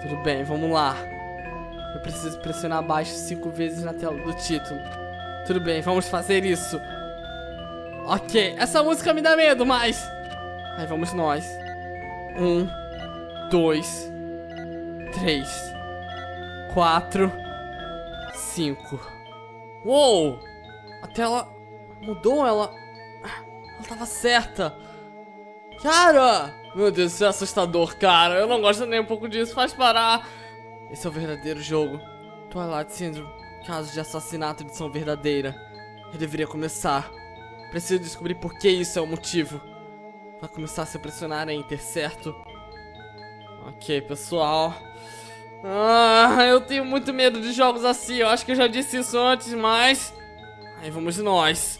Tudo bem, vamos lá. Eu preciso pressionar abaixo 5 vezes na tela do título. Tudo bem, vamos fazer isso. Ok, essa música me dá medo, mas... Aí vamos nós. 1, 2, 3, 4, 5. Uou! A tela mudou, ela tava certa. Cara! Meu Deus, isso é assustador, cara. Eu não gosto nem um pouco disso, faz parar. Esse é o verdadeiro jogo. Twilight Syndrome, caso de assassinato edição verdadeira. Eu deveria começar. Preciso descobrir por que isso é o motivo. Vai começar a se pressionar Enter, certo? Ok, pessoal. Eu tenho muito medo de jogos assim. Eu acho que eu já disse isso antes, mas... Aí vamos nós.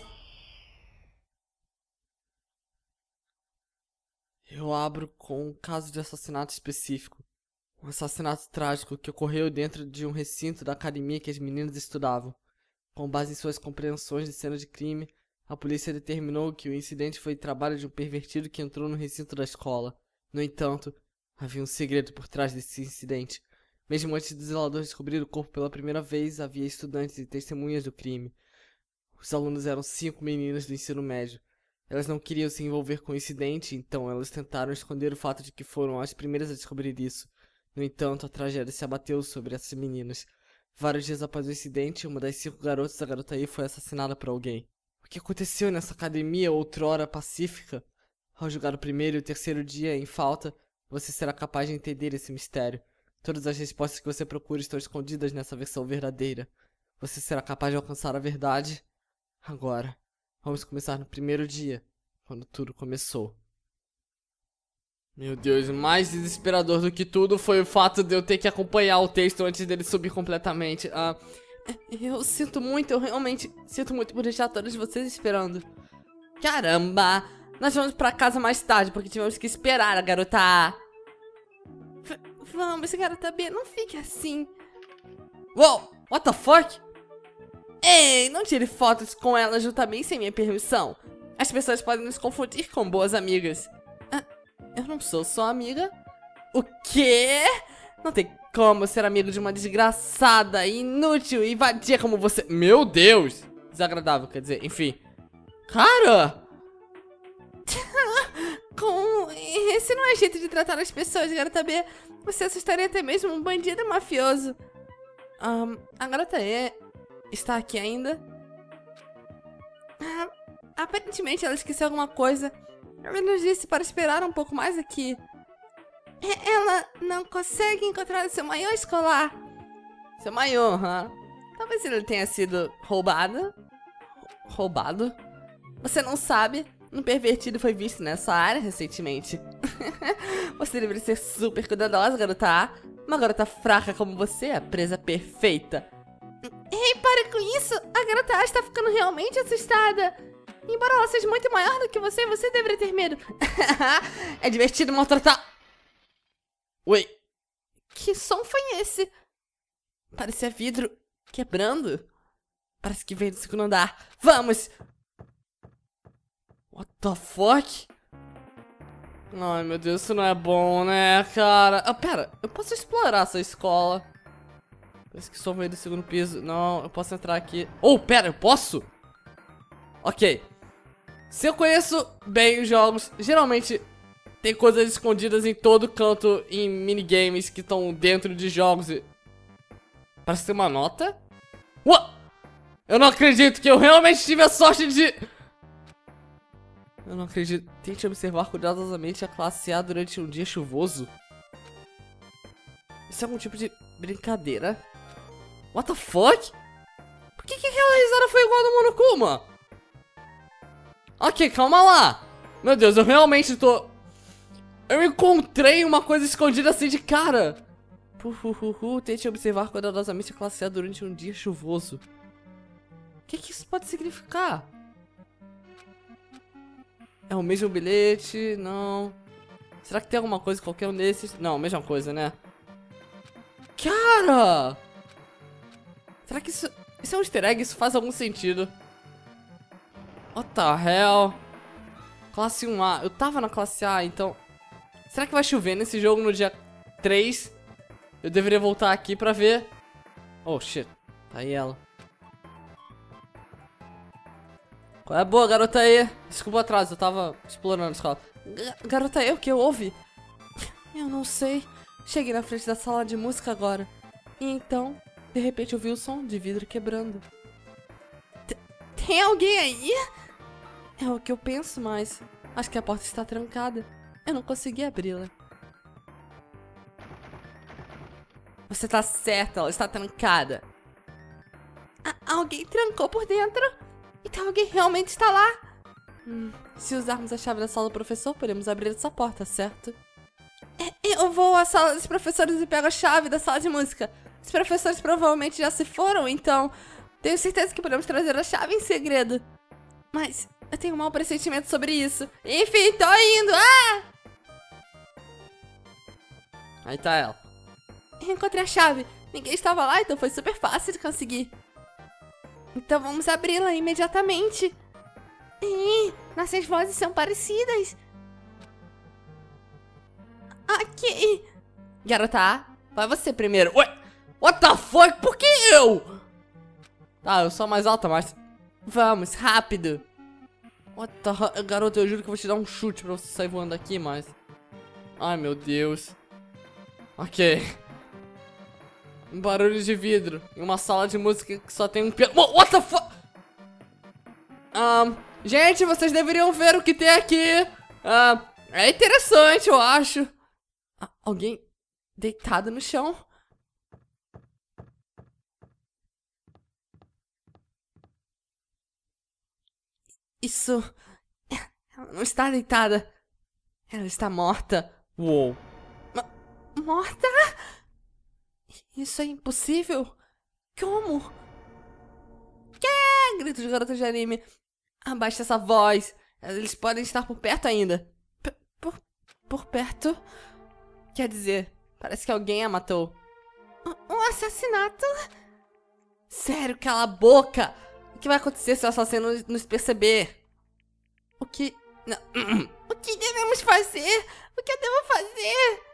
Eu abro com um caso de assassinato específico. Um assassinato trágico que ocorreu dentro de um recinto da academia que as meninas estudavam. Com base em suas compreensões de cena de crime, a polícia determinou que o incidente foi trabalho de um pervertido que entrou no recinto da escola. No entanto, havia um segredo por trás desse incidente. Mesmo antes do zelador descobrir o corpo pela primeira vez, havia estudantes e testemunhas do crime. Os alunos eram 5 meninas do ensino médio. Elas não queriam se envolver com o incidente, então elas tentaram esconder o fato de que foram as primeiras a descobrir isso. No entanto, a tragédia se abateu sobre essas meninas. Vários dias após o incidente, uma das 5 garotas da garota aí foi assassinada por alguém. O que aconteceu nessa academia outrora pacífica? Ao julgar o primeiro e o terceiro dia em falta, você será capaz de entender esse mistério. Todas as respostas que você procura estão escondidas nessa versão verdadeira. Você será capaz de alcançar a verdade? Agora, vamos começar no primeiro dia, quando tudo começou. Meu Deus, mais desesperador do que tudo foi o fato de eu ter que acompanhar o texto antes dele subir completamente. Eu sinto muito, eu realmente sinto muito por deixar todos vocês esperando. Caramba, nós vamos pra casa mais tarde porque tivemos que esperar a garota A. Vamos, garota B, não fique assim. Uou, what the fuck? Ei, não tire fotos com ela juntamente sem minha permissão. As pessoas podem nos confundir com boas amigas. Eu não sou sua amiga. O quê? Não tem como ser amigo de uma desgraçada, inútil e vadia como você. Meu Deus! Desagradável, quer dizer, enfim. Cara! Esse não é jeito de tratar as pessoas, garota B. Você assustaria até mesmo um bandido mafioso. A garota E está aqui ainda? Aparentemente ela esqueceu alguma coisa. Ela nos disse para esperar um pouco mais aqui. Ela não consegue encontrar seu maiô escolar. Seu maiô, Talvez ele tenha sido roubado. Roubado? Você não sabe? Um pervertido foi visto nessa área recentemente. Você deveria ser super cuidadosa, garota A. Uma garota fraca como você é a presa perfeita. Ei, para com isso! A garota A está ficando realmente assustada. Embora ela seja muito maior do que você deveria ter medo. É divertido maltratar... Oi. Que som foi esse? Parecia vidro quebrando. Parece que veio do segundo andar. Vamos! What the fuck? Ai, meu Deus, isso não é bom, né, cara? Pera, eu posso explorar essa escola. Parece que só veio do segundo piso. Não, eu posso entrar aqui. Oh, pera, eu posso? Ok. Se eu conheço bem os jogos, geralmente tem coisas escondidas em todo canto em minigames que estão dentro de jogos. Parece ter uma nota. What? Eu não acredito que eu realmente tive a sorte de... Eu não acredito. Tente observar cuidadosamente a classe A durante um dia chuvoso. Isso é algum tipo de brincadeira? What the fuck? Por que aquela risada foi igual a do Monokuma? Ok, calma lá. Meu Deus, eu realmente tô... Eu encontrei uma coisa escondida assim de cara. Tente observar cuidadosamente a classe A durante um dia chuvoso. O que isso pode significar? É o mesmo bilhete? Não. Será que tem alguma coisa em qualquer um desses? Não, mesma coisa, né? Cara! Será que isso é um easter egg? Isso faz algum sentido? What the hell? Classe 1A. Eu tava na classe A, então... Será que vai chover nesse jogo no dia 3? Eu deveria voltar aqui pra ver. Oh, shit. Tá aí ela. Qual é a boa, garota aí? Desculpa o atraso, eu tava explorando a escola. Garota aí, o que houve? Eu não sei. Cheguei na frente da sala de música agora. E então, de repente eu vi o som de vidro quebrando. Tem alguém aí? É o que eu penso, mas acho que a porta está trancada. Eu não consegui abri-la. Você tá certa, ela está trancada. Alguém trancou por dentro? Então alguém realmente está lá? Se usarmos a chave da sala do professor, podemos abrir essa porta, certo? Eu vou à sala dos professores e pego a chave da sala de música. Os professores provavelmente já se foram, então tenho certeza que podemos trazer a chave em segredo. Mas eu tenho um mau pressentimento sobre isso. Enfim, tô indo! Aí tá ela. Encontrei a chave. Ninguém estava lá, então foi super fácil de conseguir. Então vamos abri-la imediatamente. Nossas vozes são parecidas. Ok. Garota A, vai você primeiro. Ué, what the fuck? Por que eu? Tá, eu sou mais alta, mas... Vamos, rápido. What the... Garota, eu juro que eu vou te dar um chute pra você sair voando daqui, mas... Ai, meu Deus. Ok. Um barulho de vidro em uma sala de música que só tem um piano. What the fuck? Gente, vocês deveriam ver o que tem aqui. É interessante, eu acho. Alguém deitado no chão. Isso... Ela não está deitada. Ela está morta. Uou. Morta? Isso é impossível. Como? Que? Grito de garota de anime. Abaixa essa voz. Eles podem estar por perto ainda. Por perto? Quer dizer, parece que alguém a matou. Um assassinato? Sério, cala a boca. O que vai acontecer se o assassino nos perceber? O que... Não. O que devemos fazer? O que eu devo fazer?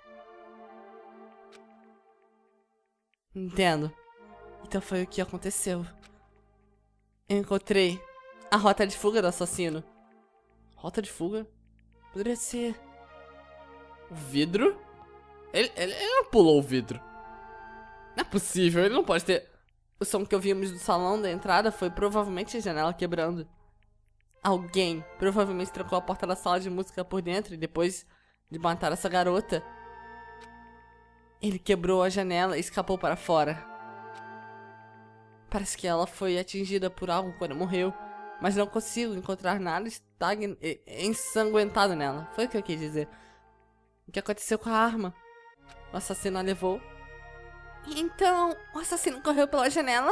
Entendo. Então foi o que aconteceu. Eu encontrei a rota de fuga do assassino. Rota de fuga? Poderia ser... O vidro? Ele não pulou o vidro. Não é possível, ele não pode ter... O som que ouvimos do salão da entrada foi provavelmente a janela quebrando. Alguém provavelmente trancou a porta da sala de música por dentro e depois de matar essa garota, ele quebrou a janela e escapou para fora. Parece que ela foi atingida por algo quando morreu, mas não consigo encontrar nada ensanguentado nela. Foi o que eu quis dizer. O que aconteceu com a arma? O assassino a levou. Então, o assassino correu pela janela?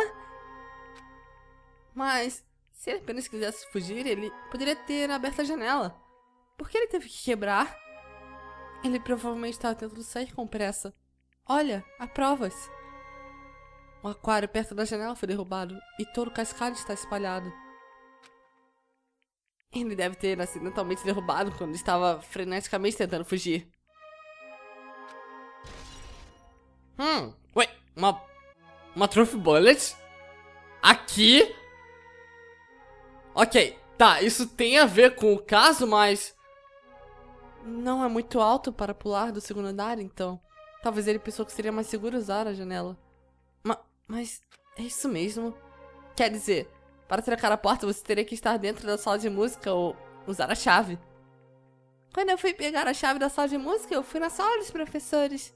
Mas, se ele apenas quisesse fugir, ele poderia ter aberto a janela. Por que ele teve que quebrar? Ele provavelmente estava tentando sair com pressa. Olha, há provas. O aquário perto da janela foi derrubado e todo o cascalho está espalhado. Ele deve ter acidentalmente derrubado quando estava freneticamente tentando fugir. Ué, uma Trophy Bullet? Aqui? Ok, tá, isso tem a ver com o caso, mas... Não é muito alto para pular do segundo andar, então... Talvez ele pensou que seria mais seguro usar a janela. Mas é isso mesmo? Quer dizer, para trancar a porta você teria que estar dentro da sala de música ou usar a chave. Quando eu fui pegar a chave da sala de música, eu fui na sala dos professores.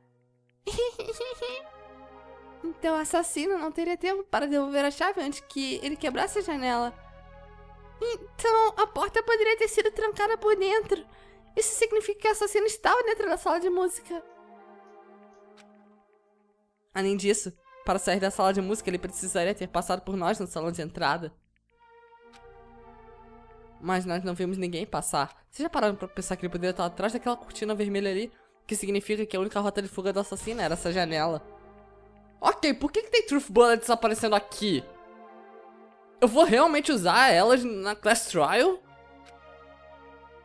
Então o assassino não teria tempo para devolver a chave antes que ele quebrasse a janela. Então a porta poderia ter sido trancada por dentro. Isso significa que o assassino estava dentro da sala de música. Além disso, para sair da sala de música ele precisaria ter passado por nós no salão de entrada. Mas nós não vimos ninguém passar. Vocês já pararam pra pensar que ele poderia estar atrás daquela cortina vermelha ali? Que significa que a única rota de fuga do assassino era essa janela. Ok, por que tem Truth Bullets aparecendo aqui? Eu vou realmente usar elas na Class Trial?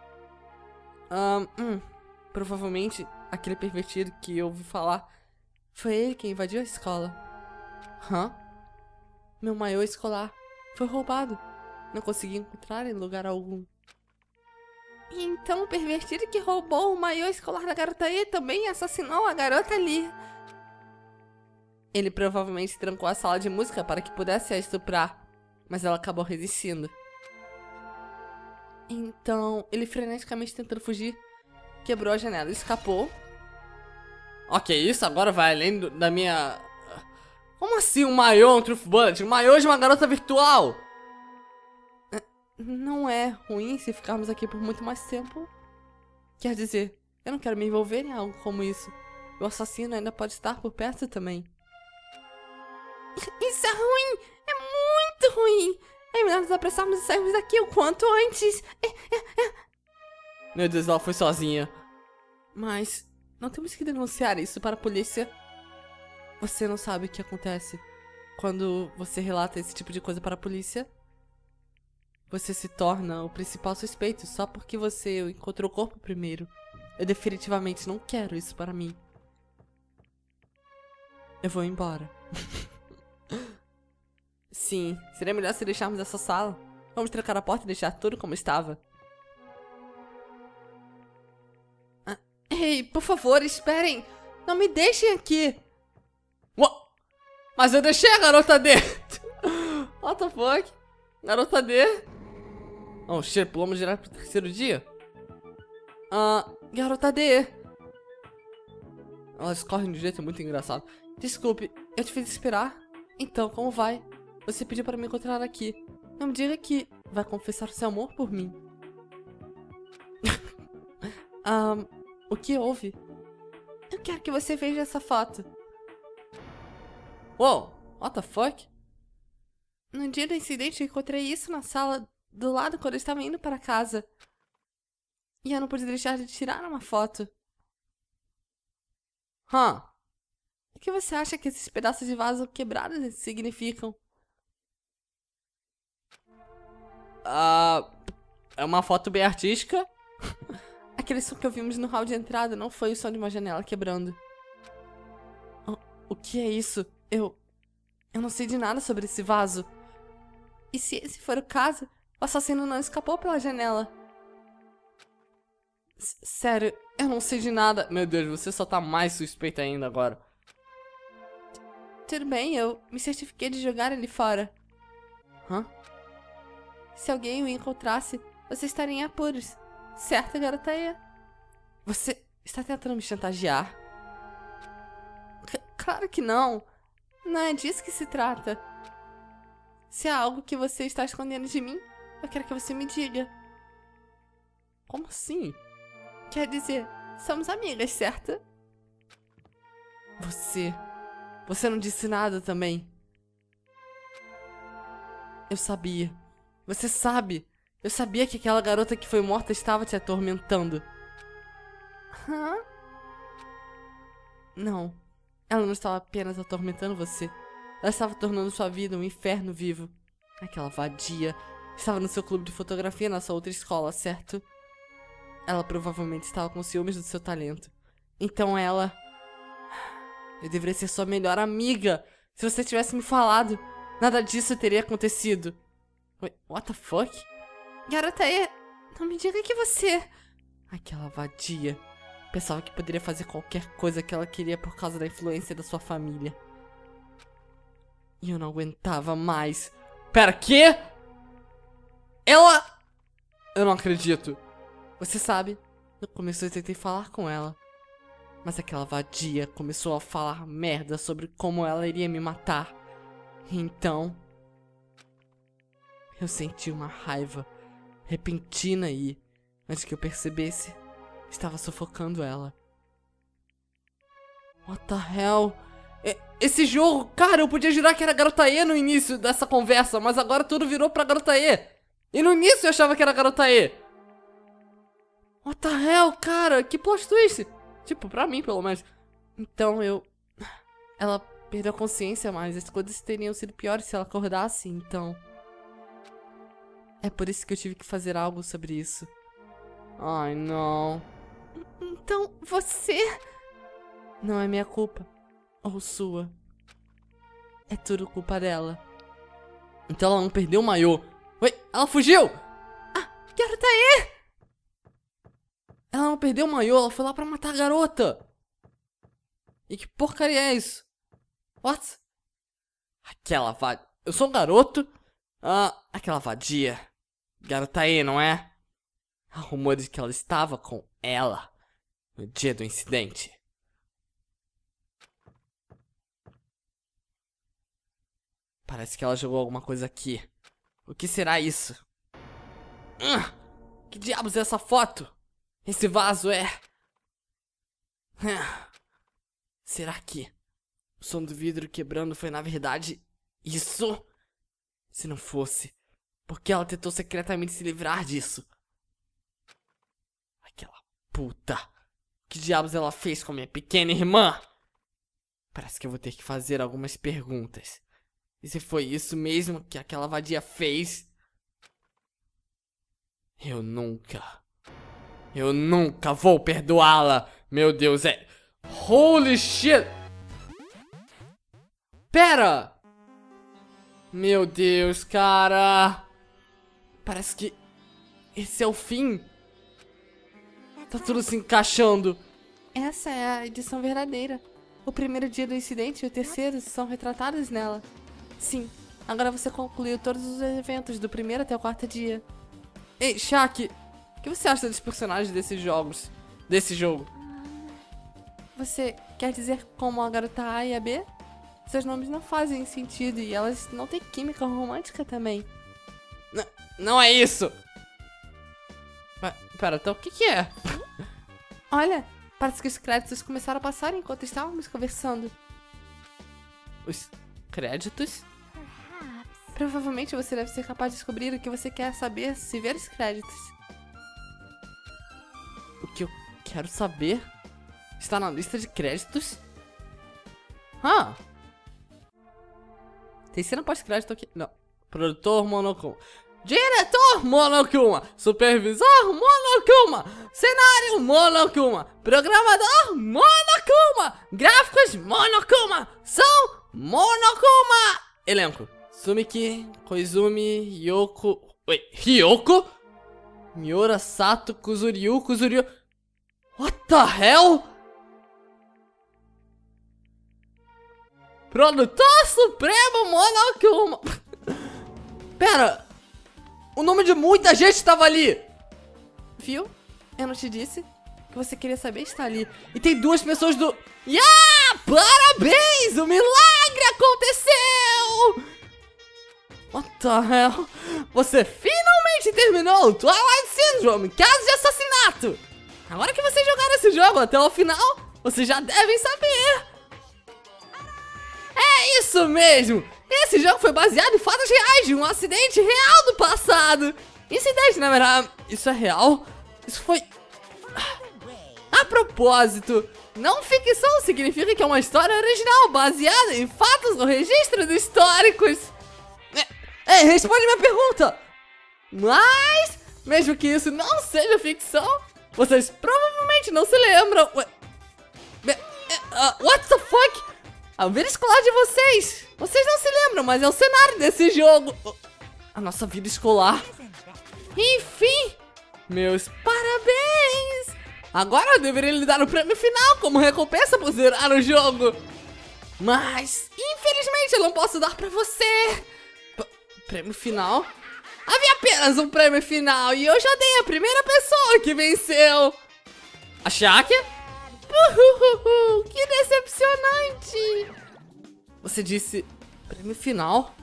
Provavelmente aquele pervertido que eu ouvi falar Foi ele quem invadiu a escola. Hã? Meu maiô escolar foi roubado. Não consegui encontrar em lugar algum. Então o pervertido que roubou o maiô escolar da garota E também assassinou a garota ali. Ele provavelmente trancou a sala de música para que pudesse a estuprar, mas ela acabou resistindo. Então, ele freneticamente tentando fugir, quebrou a janela e escapou. Ok, isso agora vai além da minha... Como assim um maiô, um Truth Bullet? Um maiô de uma garota virtual? Não é ruim se ficarmos aqui por muito mais tempo. Quer dizer, eu não quero me envolver em algo como isso. O assassino ainda pode estar por perto também. Isso é ruim! É muito ruim! É melhor nos apressarmos e sairmos daqui o quanto antes. Meu Deus, ela foi sozinha. Mas não temos que denunciar isso para a polícia. Você não sabe o que acontece quando você relata esse tipo de coisa para a polícia? Você se torna o principal suspeito só porque você encontrou o corpo primeiro. Eu definitivamente não quero isso para mim. Eu vou embora. Sim, seria melhor se deixarmos essa sala. Vamos trancar a porta e deixar tudo como estava. Ei, por favor, esperem! Não me deixem aqui! Mas eu deixei a garota D! What the fuck? Garota D? Oh shit, pulamos direto pro terceiro dia? Garota D! Elas correm de um jeito muito engraçado. Desculpe, eu te fiz esperar? Então, como vai? Você pediu para me encontrar aqui. Não me diga que vai confessar seu amor por mim. O que houve? Eu quero que você veja essa foto. Uou, what the fuck? No dia do incidente eu encontrei isso na sala do lado quando eu estava indo para casa. E eu não pude deixar de tirar uma foto. O que você acha que esses pedaços de vaso quebrados significam? É uma foto bem artística. Aquele som que ouvimos no hall de entrada não foi o som de uma janela quebrando. O que é isso? Eu não sei de nada sobre esse vaso. E se esse for o caso, o assassino não escapou pela janela. Sério, eu não sei de nada. Meu Deus, você só tá mais suspeita ainda agora. Tudo bem, eu me certifiquei de jogar ele fora. Se alguém o encontrasse, você estaria em apuros. Certo, garota E? Você está tentando me chantagear? Claro que não. Não é disso que se trata. Se há algo que você está escondendo de mim, eu quero que você me diga. Como assim? Quer dizer, somos amigas, certo? Você não disse nada também. Eu sabia. Você sabe. Eu sabia que aquela garota que foi morta estava te atormentando. Não. Ela não estava apenas atormentando você. Ela estava tornando sua vida um inferno vivo. Aquela vadia estava no seu clube de fotografia na sua outra escola, certo? Ela provavelmente estava com ciúmes do seu talento. Então ela... Eu deveria ser sua melhor amiga. Se você tivesse me falado, nada disso teria acontecido. What the fuck? Garota E, não me diga que você... Aquela vadia. Pensava que poderia fazer qualquer coisa que ela queria por causa da influência da sua família. E eu não aguentava mais. Pera, quê? Ela... Eu não acredito. Você sabe, no começo eu tentei falar com ela. Mas aquela vadia começou a falar merda sobre como ela iria me matar. E então... Eu senti uma raiva repentina e, antes que eu percebesse, estava sufocando ela. What the hell? Esse jogo, cara, eu podia jurar que era Garota E no início dessa conversa, mas agora tudo virou pra Garota E. E no início eu achava que era Garota E. What the hell, cara? Que plot twist? Tipo, pra mim, pelo menos. Então, Ela perdeu a consciência, mas as coisas teriam sido piores se ela acordasse, então... É por isso que eu tive que fazer algo sobre isso. Ai, não. Então, você... Não é minha culpa. ou sua. É tudo culpa dela. Então ela não perdeu o maiô. Oi, ela fugiu! Ah, garota aí! Ela não perdeu o maiô, ela foi lá pra matar a garota. E que porcaria é isso? What? Aquela vadia. Eu sou um garoto? Ah, aquela vadia. Garota aí, não é? Há rumores de que ela estava com ela no dia do incidente. Parece que ela jogou alguma coisa aqui. O que será isso? Que diabos é essa foto? Esse vaso é... Será que o som do vidro quebrando foi na verdade isso? Se não fosse, por que ela tentou secretamente se livrar disso? Aquela puta. Que diabos ela fez com a minha pequena irmã? Parece que eu vou ter que fazer algumas perguntas. E se foi isso mesmo que aquela vadia fez? Eu nunca vou perdoá-la. Meu Deus, é... Holy shit! Pera! Meu Deus, cara! Parece que esse é o fim. Tá tudo se encaixando. Essa é a edição verdadeira. O primeiro dia do incidente e o terceiro são retratados nela. Sim, agora você concluiu todos os eventos do primeiro até o quarto dia. Ei, Shaq, o que você acha dos personagens desses jogos? Desse jogo? Você quer dizer como a garota A e a B? Seus nomes não fazem sentido e elas não têm química romântica também. Não é isso! Pera, então o que é? Olha, parece que os créditos começaram a passar enquanto estávamos conversando. Os créditos? Provavelmente você deve ser capaz de descobrir o que você quer saber se ver os créditos. O que eu quero saber está na lista de créditos? Tem cena pós-crédito aqui. Não. Produtor Monokuma. Diretor Monokuma. Supervisor Monokuma. Cenário Monokuma. Programador Monokuma. Gráficos Monokuma. Som Monokuma. Elenco: Sumiki, Koizumi, Ryoko, Miura, Sato, Kuzuryu. What the hell? Produtor Supremo Monokuma. Pera, o nome de muita gente estava ali. Viu? Eu não te disse? O que você queria saber está ali. E tem duas pessoas do... Parabéns! O milagre aconteceu! What the hell? Você finalmente terminou o Twilight Syndrome, caso de assassinato! Agora que vocês jogaram esse jogo até o final, vocês já devem saber! É isso mesmo! Esse jogo foi baseado em fatos reais de um acidente real do passado! Incidente, na verdade, isso é real? Isso foi... A propósito, não ficção significa que é uma história original baseada em fatos ou registros históricos. Responde minha pergunta. Mas, mesmo que isso não seja ficção, vocês provavelmente não se lembram. What the fuck? A vida escolar de vocês. Vocês não se lembram, mas é o cenário desse jogo. A nossa vida escolar. Enfim, meus parabéns. Agora eu deveria lhe dar o prêmio final como recompensa por zerar o jogo. Mas, infelizmente, eu não posso dar pra você. Prêmio final? Havia apenas um prêmio final e eu já dei a primeira pessoa que venceu. A Shaq? Que decepcionante. Você disse prêmio final?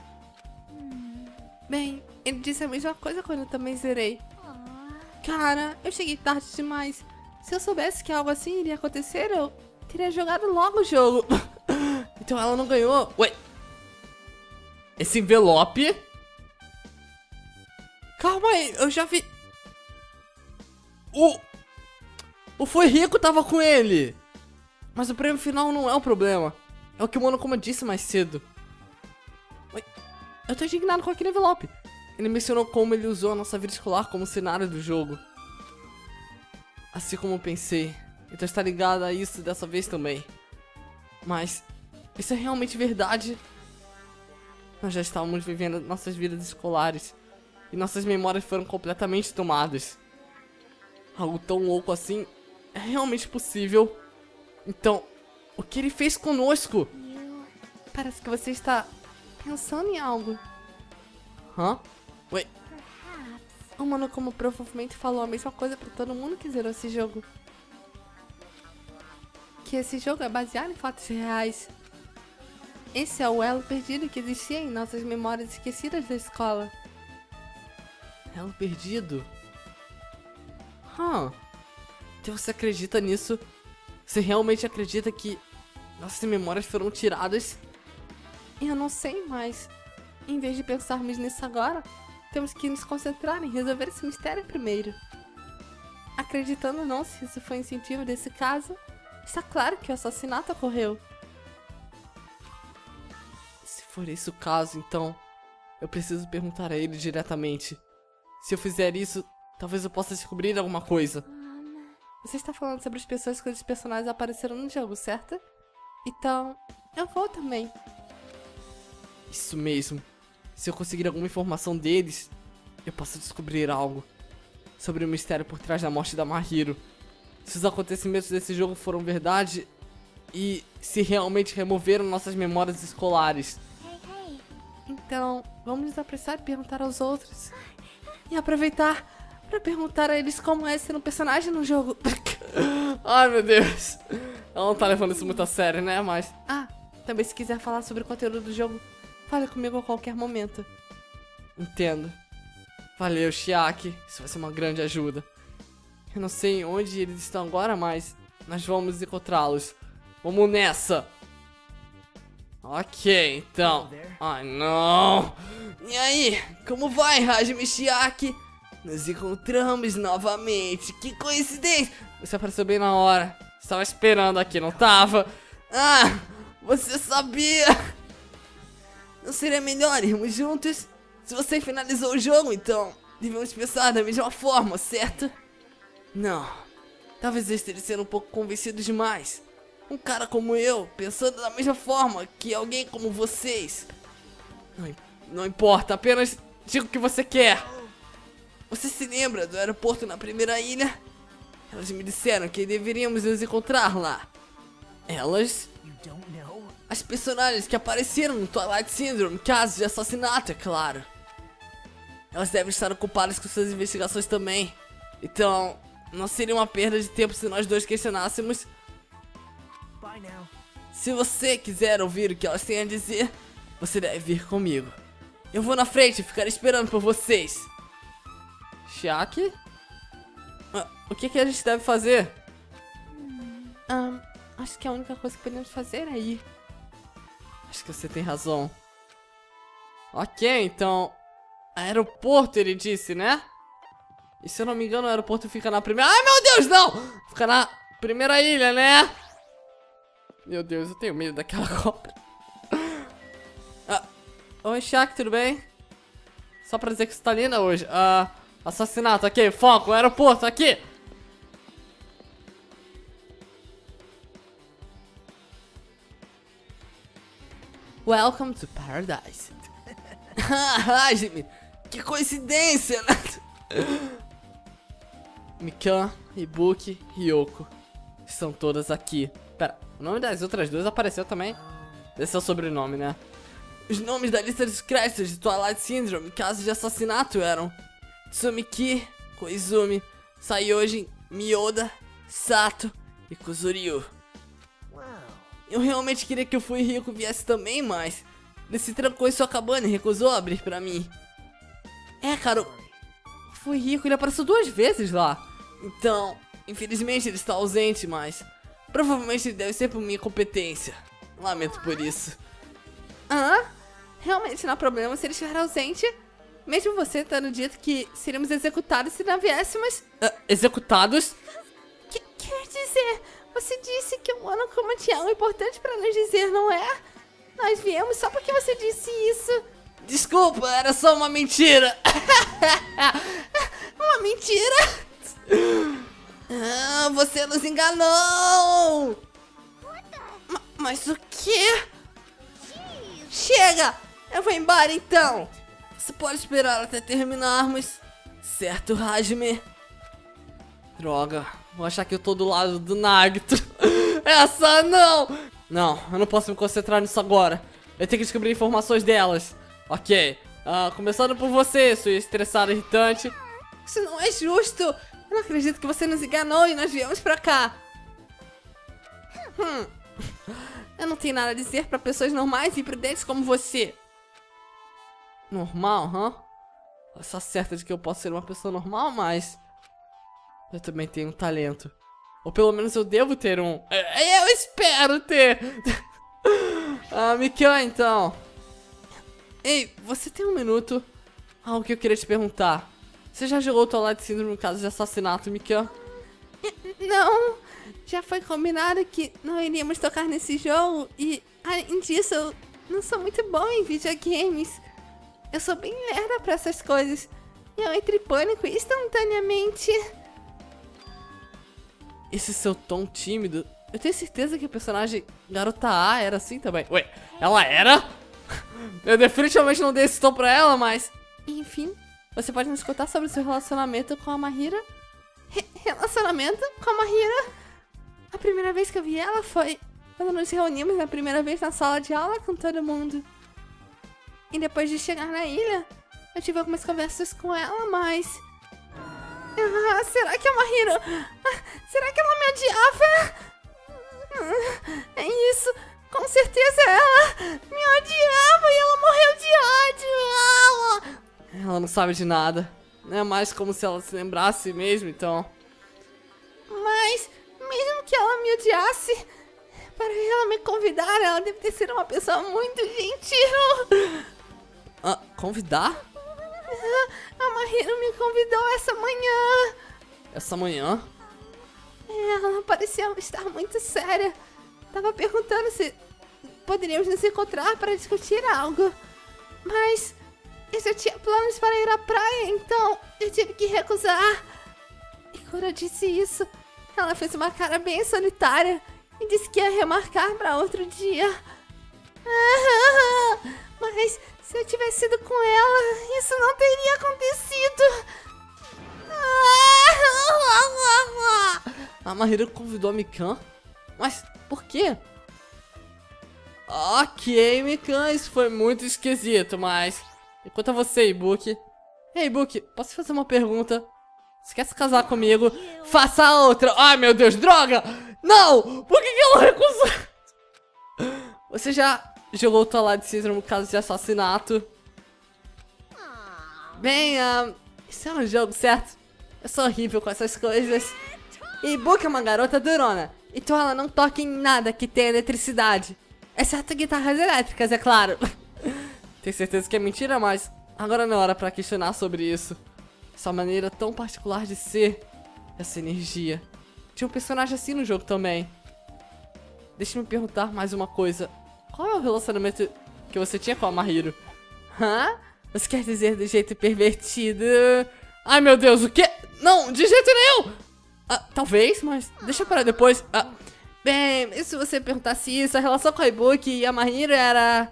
Bem, ele disse a mesma coisa quando eu também zerei. Cara, eu cheguei tarde demais. Se eu soubesse que algo assim iria acontecer, eu teria jogado logo o jogo. Então ela não ganhou. Ué, esse envelope? Calma aí, eu já vi. O Foi Rico tava com ele. Mas o prêmio final não é o problema. É o que o Monokuma disse mais cedo. Ué, eu tô indignado com aquele envelope. Ele mencionou como ele usou a nossa vida escolar como cenário do jogo. Assim como eu pensei. Então está ligado a isso dessa vez também. Mas isso é realmente verdade? Nós já estávamos vivendo nossas vidas escolares e nossas memórias foram completamente tomadas. Algo tão louco assim é realmente possível? Então, o que ele fez conosco? Parece que você está pensando em algo. Hã? Ué? O mano como provavelmente falou a mesma coisa pra todo mundo que zerou esse jogo. Que esse jogo é baseado em fatos reais. Esse é o elo perdido que existia em nossas memórias esquecidas da escola. Elo perdido? Então você acredita nisso? Você realmente acredita que nossas memórias foram tiradas? Eu não sei, mas em vez de pensarmos nisso agora, temos que nos concentrar em resolver esse mistério primeiro. Acreditando ou não se isso foi incentivo desse caso, está claro que o assassinato ocorreu. Se for esse o caso, então eu preciso perguntar a ele diretamente. Se eu fizer isso, talvez eu possa descobrir alguma coisa. Você está falando sobre as pessoas cujos personagens apareceram no jogo, certo? Então, eu vou também. Isso mesmo. Se eu conseguir alguma informação deles, eu posso descobrir algo sobre o mistério por trás da morte da Mahiro. Se os acontecimentos desse jogo foram verdade e se realmente removeram nossas memórias escolares. Então, vamos nos apressar e perguntar aos outros. E aproveitar pra perguntar a eles como é ser um personagem no jogo. Ai, meu Deus. Ela não tá levando isso muito a sério, né? Mas... também se quiser falar sobre o conteúdo do jogo, fale comigo a qualquer momento. Entendo. Valeu, Chiaki. Isso vai ser uma grande ajuda. Eu não sei onde eles estão agora, mas nós vamos encontrá-los. Vamos nessa. Ok, então. Ai, não. E aí? Como vai, Hajime Chiaki? Nos encontramos novamente. Que coincidência. Você apareceu bem na hora. Estava esperando aqui, não tava? Você sabia. Não seria melhor irmos juntos? Se você finalizou o jogo, então devemos pensar da mesma forma, certo? Não. Talvez eu esteja sendo um pouco convencido demais. Um cara como eu, pensando da mesma forma que alguém como vocês. Não importa, apenas diga o que você quer. Você se lembra do aeroporto na primeira ilha? Elas me disseram que deveríamos nos encontrar lá. Elas? As personagens que apareceram no Twilight Syndrome, caso de assassinato, é claro. Elas devem estar ocupadas com suas investigações também. Então, não seria uma perda de tempo se nós dois questionássemos. Se você quiser ouvir o que elas têm a dizer, você deve vir comigo. Eu vou na frente e ficar esperando por vocês. Chiaki? O que a gente deve fazer? Acho que a única coisa que podemos fazer é ir. Acho que você tem razão. Ok, então... Aeroporto, ele disse, né? E se eu não me engano, o aeroporto fica na primeira... Ai, meu Deus, não! Fica na primeira ilha, né? Meu Deus, eu tenho medo daquela cobra. Oi, Chiaki, tudo bem? Só pra dizer que você tá linda hoje. Assassinato, aqui, foco, aeroporto, aqui! Welcome to paradise. Hajime, que coincidência, né? Mikan, Ibuki, Ryoko estão todas aqui. Pera, o nome das outras duas apareceu também? Esse é o sobrenome, né? Os nomes da lista dos créditos de Twilight Syndrome, casos de assassinato, eram Tsumiki, Koizumi, Sayojin, Miyoda, Sato e Kuzuryu. Eu realmente queria que o Fuyuhiko viesse também, mas ele se trancou em sua cabana e recusou abrir pra mim. Cara, o Fuyuhiko, ele apareceu 2 vezes lá. Então, infelizmente ele está ausente, mas provavelmente ele deve ser por minha incompetência. Lamento por isso. Realmente não há problema se ele estiver ausente. Mesmo você tendo dito que seríamos executados se não viéssemos. Executados? Quer dizer, você disse que um ano como tinha algo importante pra nos dizer, não é? Nós viemos só porque você disse isso. Desculpa, era só uma mentira. Uma mentira? Você nos enganou. Mas o quê? Chega! Eu vou embora então! Você pode esperar até terminarmos. Certo, Hajime? Droga, vou achar que eu tô do lado do Nagito. Essa não! Não, eu não posso me concentrar nisso agora. Eu tenho que descobrir informações delas. Ok, começando por você, sua estressada irritante. Isso não é justo! Eu não acredito que você nos enganou e nós viemos pra cá. Eu não tenho nada a dizer pra pessoas normais e imprudentes como você. Normal, Ela está certa de que eu posso ser uma pessoa normal, mas eu também tenho um talento. Ou pelo menos eu devo ter um. Eu espero ter! Mikan, então. Ei, você tem um minuto? Algo que eu queria te perguntar. Você já jogou o Twilight Syndrome no caso de assassinato, Mikan? Não, já foi combinado que não iríamos tocar nesse jogo. E além disso, eu não sou muito bom em videogames. Eu sou bem lerda pra essas coisas. E eu entro em pânico instantaneamente. Esse seu tom tímido, eu tenho certeza que a personagem Garota A era assim também. Ué, ela era? Eu definitivamente não dei esse tom pra ela, mas... Enfim, você pode nos contar sobre o seu relacionamento com a Mahira? Relacionamento com a Mahira? A primeira vez que eu vi ela foi quando nos reunimos na primeira vez na sala de aula com todo mundo. E depois de chegar na ilha, eu tive algumas conversas com ela, mas... será que a Mahiro... será que ela me odiava? É isso, com certeza ela me odiava e ela morreu de ódio. Ela não sabe de nada. Não é mais como se ela se lembrasse mesmo, então... Mas, mesmo que ela me odiasse, para ela me convidar, ela deve ter sido uma pessoa muito gentil. Convidar? A Mahiro me convidou essa manhã. Essa manhã? Ela parecia estar muito séria. Tava perguntando se poderíamos nos encontrar para discutir algo. Mas eu já tinha planos para ir à praia, então eu tive que recusar. E quando eu disse isso, ela fez uma cara bem solitária e disse que ia remarcar para outro dia. Mas se eu tivesse ido com ela, isso não teria acontecido. A Mahiro convidou a Mikan? Mas por quê? Ok, Mikan, isso foi muito esquisito, mas... Enquanto a você, Ibuki... Ei, Ibuki, posso fazer uma pergunta? Você quer se casar comigo? Faça outra! Ai, meu Deus, droga! Não! Por que ela recusou? Você já jogou o Twilight Syndrome no caso de assassinato? Bem, isso é um jogo, certo? Eu sou horrível com essas coisas. E Ibuki é uma garota durona, então ela não toca em nada que tenha eletricidade. Exceto guitarras elétricas, é claro. Tenho certeza que é mentira, mas agora não é hora pra questionar sobre isso. Essa maneira tão particular de ser, essa energia. Tinha um personagem assim no jogo também. Deixa eu me perguntar mais uma coisa. Qual é o relacionamento que você tinha com a Mahiro? Você quer dizer do jeito pervertido? Ai, meu Deus, o quê? Não, de jeito nenhum! Talvez, mas deixa para depois. Bem, e se você perguntasse isso, a relação com a Ibuki e a Mahiro era...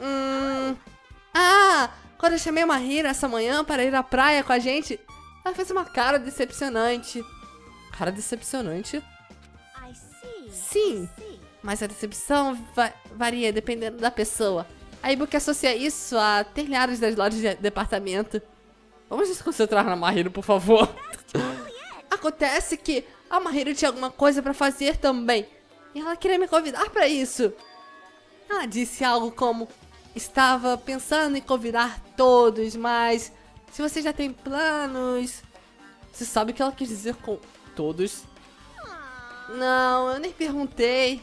quando eu chamei a Mahiro essa manhã para ir à praia com a gente, ela fez uma cara decepcionante. Cara decepcionante? Sim, mas a decepção varia dependendo da pessoa. A Ibuki associa isso a telhados das lojas de departamento. Vamos nos concentrar na Mahiro, por favor. Acontece que a Mahiro tinha alguma coisa pra fazer também. E ela queria me convidar pra isso. Ela disse algo como... Estava pensando em convidar todos, mas... Se você já tem planos... Você sabe o que ela quis dizer com todos? Não, eu nem perguntei.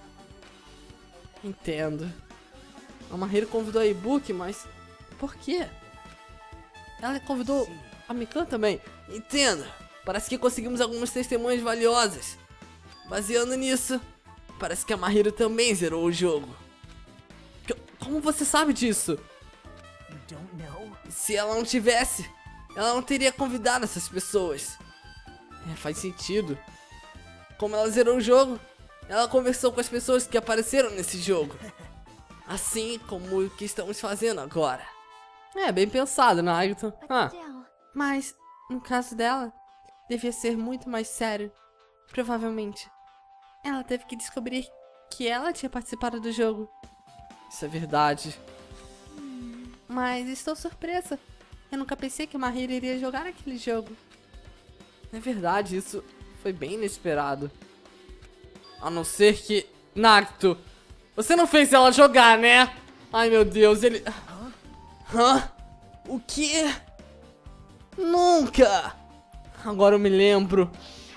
Entendo. A Mahiro convidou a Ibuki, mas... Por quê? Ela convidou a Mikan também. Entendo. Parece que conseguimos algumas testemunhas valiosas. Baseando nisso, parece que a Mahiro também zerou o jogo. Como você sabe disso? Se ela não tivesse, ela não teria convidado essas pessoas. Faz sentido. Como ela zerou o jogo, Ela conversou com as pessoas que apareceram nesse jogo. Assim como o que estamos fazendo agora. É, bem pensado, Nagito. Mas, no caso dela, devia ser muito mais sério. Provavelmente. Ela teve que descobrir que ela tinha participado do jogo. Isso é verdade. Mas estou surpresa. Eu nunca pensei que o Mahiro iria jogar aquele jogo. É verdade, isso foi bem inesperado. A não ser que... Nagito, você não fez ela jogar, né? Ai, meu Deus, ele... Hã? O quê? Nunca! Agora eu me lembro.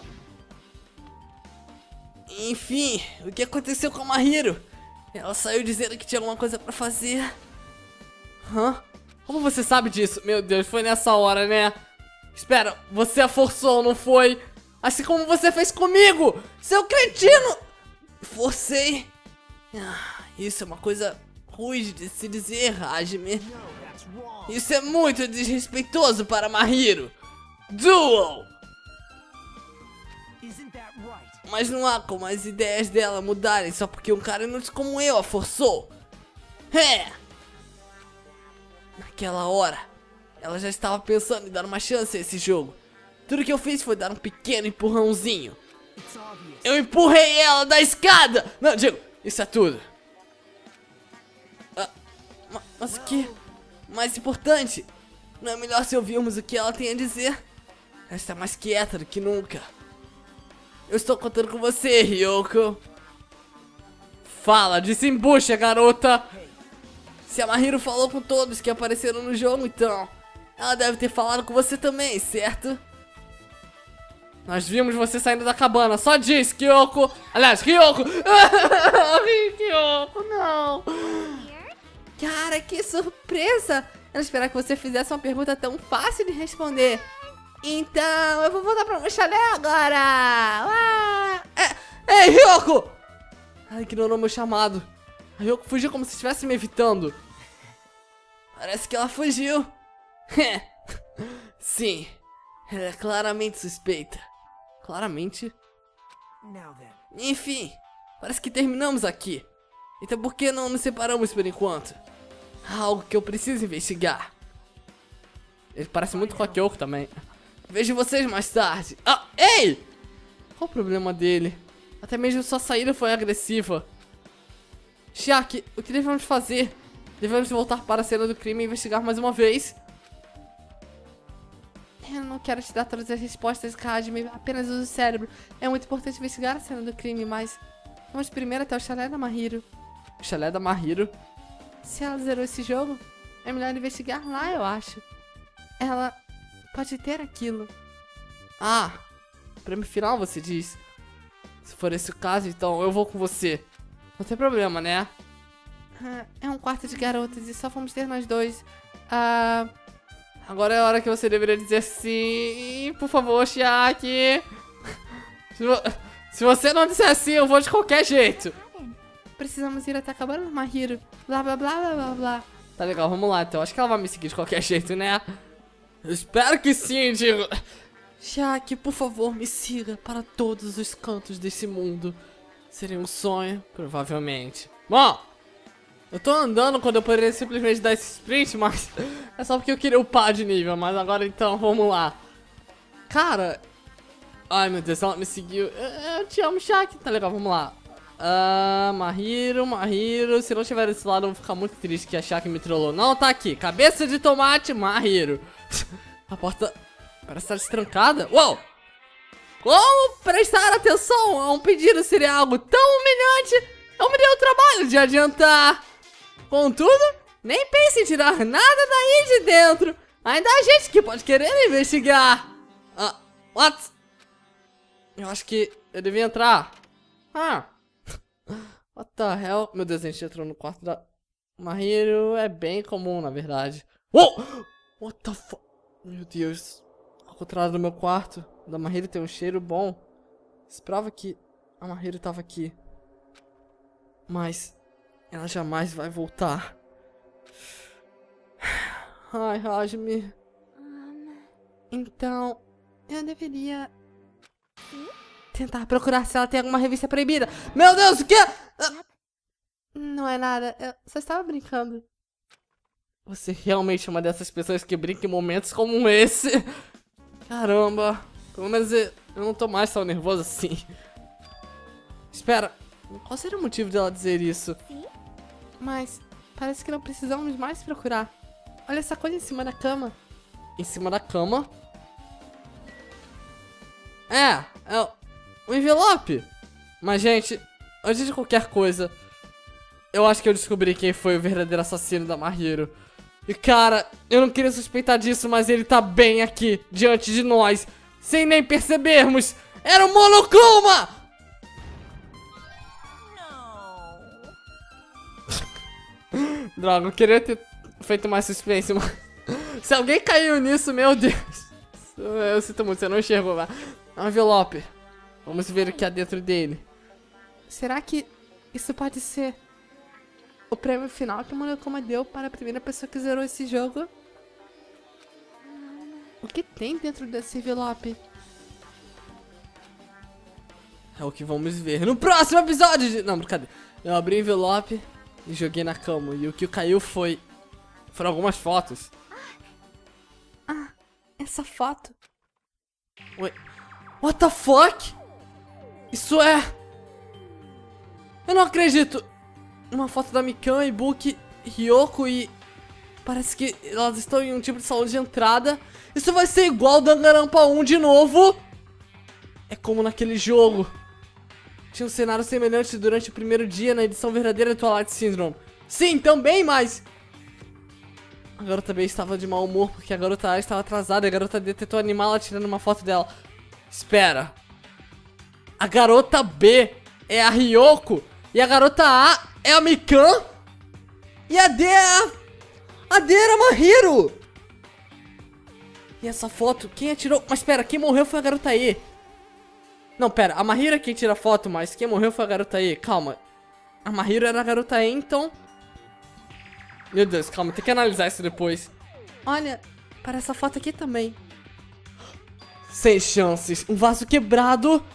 Enfim, o que aconteceu com a Mahiro? Ela saiu dizendo que tinha alguma coisa pra fazer. Hã? Como você sabe disso? Meu Deus, foi nessa hora, né? Espera, você a forçou, não foi? Assim como você fez comigo, seu cretino! Forcei. Isso é uma coisa ruim de se dizer, Hajime. Isso é muito desrespeitoso para Mahiro. Duel! Mas não há como as ideias dela mudarem só porque um cara inútil como eu a forçou. É! Naquela hora, ela já estava pensando em dar uma chance a esse jogo. Tudo que eu fiz foi dar um pequeno empurrãozinho. Eu empurrei ela da escada! Não, digo, isso é tudo. Mas o que? Mais importante, não é melhor se ouvirmos o que ela tem a dizer? Ela está mais quieta do que nunca. Eu estou contando com você, Ryoko. Fala, desembucha, garota. Se a Mahiro falou com todos que apareceram no jogo, então ela deve ter falado com você também, certo? Nós vimos você saindo da cabana, só diz, Kyoko. Aliás, Ryoko. Kyoko, não. Cara, que surpresa. Eu não esperava que você fizesse uma pergunta tão fácil de responder. Então, eu vou voltar pra meu chalé agora. Ei, Ryoko! Ela ignorou meu chamado. A Ryoko fugiu como se estivesse me evitando. Parece que ela fugiu. Sim, ela é claramente suspeita. Claramente. Enfim, parece que terminamos aqui. Então por que não nos separamos por enquanto? Algo que eu preciso investigar. Ele parece muito com a Kyoko também. Vejo vocês mais tarde. Ei! Qual o problema dele? Até mesmo sua saída foi agressiva. Chiaki, o que devemos fazer? Devemos voltar para a cena do crime e investigar mais uma vez? Eu não quero te dar todas as respostas, Hajime. Apenas use o cérebro. É muito importante investigar a cena do crime, mas... Vamos primeiro até o chalé da Mahiro. O chalé da Mahiro? Se ela zerou esse jogo, é melhor investigar lá, eu acho. Ela pode ter aquilo. Prêmio final, você diz? Se for esse o caso, então eu vou com você. Não tem problema, né? É um quarto de garotas e só vamos ter nós dois. Agora é a hora que você deveria dizer sim. Por favor, Chiaki. Se você não disser sim, eu vou de qualquer jeito. Precisamos ir até a cabana do Mahiro. Blá, blá, blá, blá, blá, blá. Tá legal, vamos lá então. Acho que ela vai me seguir de qualquer jeito, né? Eu espero que sim, digo. Chiaki, por favor, me siga para todos os cantos desse mundo. Seria um sonho, provavelmente. Bom, eu tô andando quando eu poderia simplesmente dar esse sprint, mas é só porque eu queria upar de nível. Mas agora então, vamos lá. Cara, ai meu Deus, ela me seguiu. Eu te amo, Chiaki. Tá legal, vamos lá. Mahiro. Se não estiver desse lado, eu vou ficar muito triste que a Chiaki me trollou. Não, tá aqui. Cabeça de tomate, Mahiro. A porta parece estar destrancada. Uou! Como prestar atenção a um pedido seria algo tão humilhante? Eu me dei o trabalho de adiantar. Contudo, nem pense em tirar nada daí de dentro. Ainda há gente que pode querer investigar. What? Eu acho que eu devia entrar. What the hell? Meu Deus, a gente entrou no quarto da Mahiro. É bem comum, na verdade. Uou! What the fuck? Meu Deus. Ao contrário do meu quarto, o da Mahiro tem um cheiro bom. Esperava que a Mahiro tava aqui. Mas ela jamais vai voltar. Ai, Hajime. Então, eu deveria... tentar procurar se ela tem alguma revista proibida. Meu Deus, o quê? Não é nada, eu só estava brincando. Você realmente é uma dessas pessoas que brinca em momentos como esse? Caramba, pelo menos eu não tô mais tão nervoso assim. Espera, qual seria o motivo dela dizer isso? Mas parece que não precisamos mais procurar. Olha essa coisa em cima da cama. Em cima da cama? É um envelope. Mas, gente, antes de qualquer coisa, eu acho que eu descobri quem foi o verdadeiro assassino da Mahiro. E, cara, eu não queria suspeitar disso, mas ele tá bem aqui, diante de nós, sem nem percebermos. Era o Monokuma! Droga, eu queria ter feito mais suspense, mas... Se alguém caiu nisso, meu Deus. Eu sinto muito, você não enxergou lá. É um envelope. Vamos ver o que há dentro dele. Será que isso pode ser o prêmio final que o Monokuma deu para a primeira pessoa que zerou esse jogo? O que tem dentro desse envelope? É o que vamos ver no próximo episódio de... Não, brincadeira. Eu abri o envelope e joguei na cama. E o que caiu foram algumas fotos. Ah, essa foto. Ué, what the fuck? Isso é... Eu não acredito. Uma foto da Mikan, Ibuki, Ryoko e... Parece que elas estão em um tipo de salão de entrada. Isso vai ser igual Danganronpa 1 de novo. É como naquele jogo. Tinha um cenário semelhante durante o primeiro dia na edição verdadeira do Twilight Syndrome. Sim, também, mas... A garota B estava de mau humor porque a garota A estava atrasada e a garota D tentou animá-la tirando uma foto dela. Espera. A garota B é a Ryoko e a garota A é a Mikan e a D é a D era a Mahiro. E essa foto, quem atirou? Mas espera, quem morreu foi a garota E. Não, pera, a Mahiro é quem tira a foto, mas quem morreu foi a garota E. Calma. A Mahiro era a garota E, então... Meu Deus, calma, tem que analisar isso depois. Olha, para essa foto aqui também. Sem chances. Um vaso quebrado.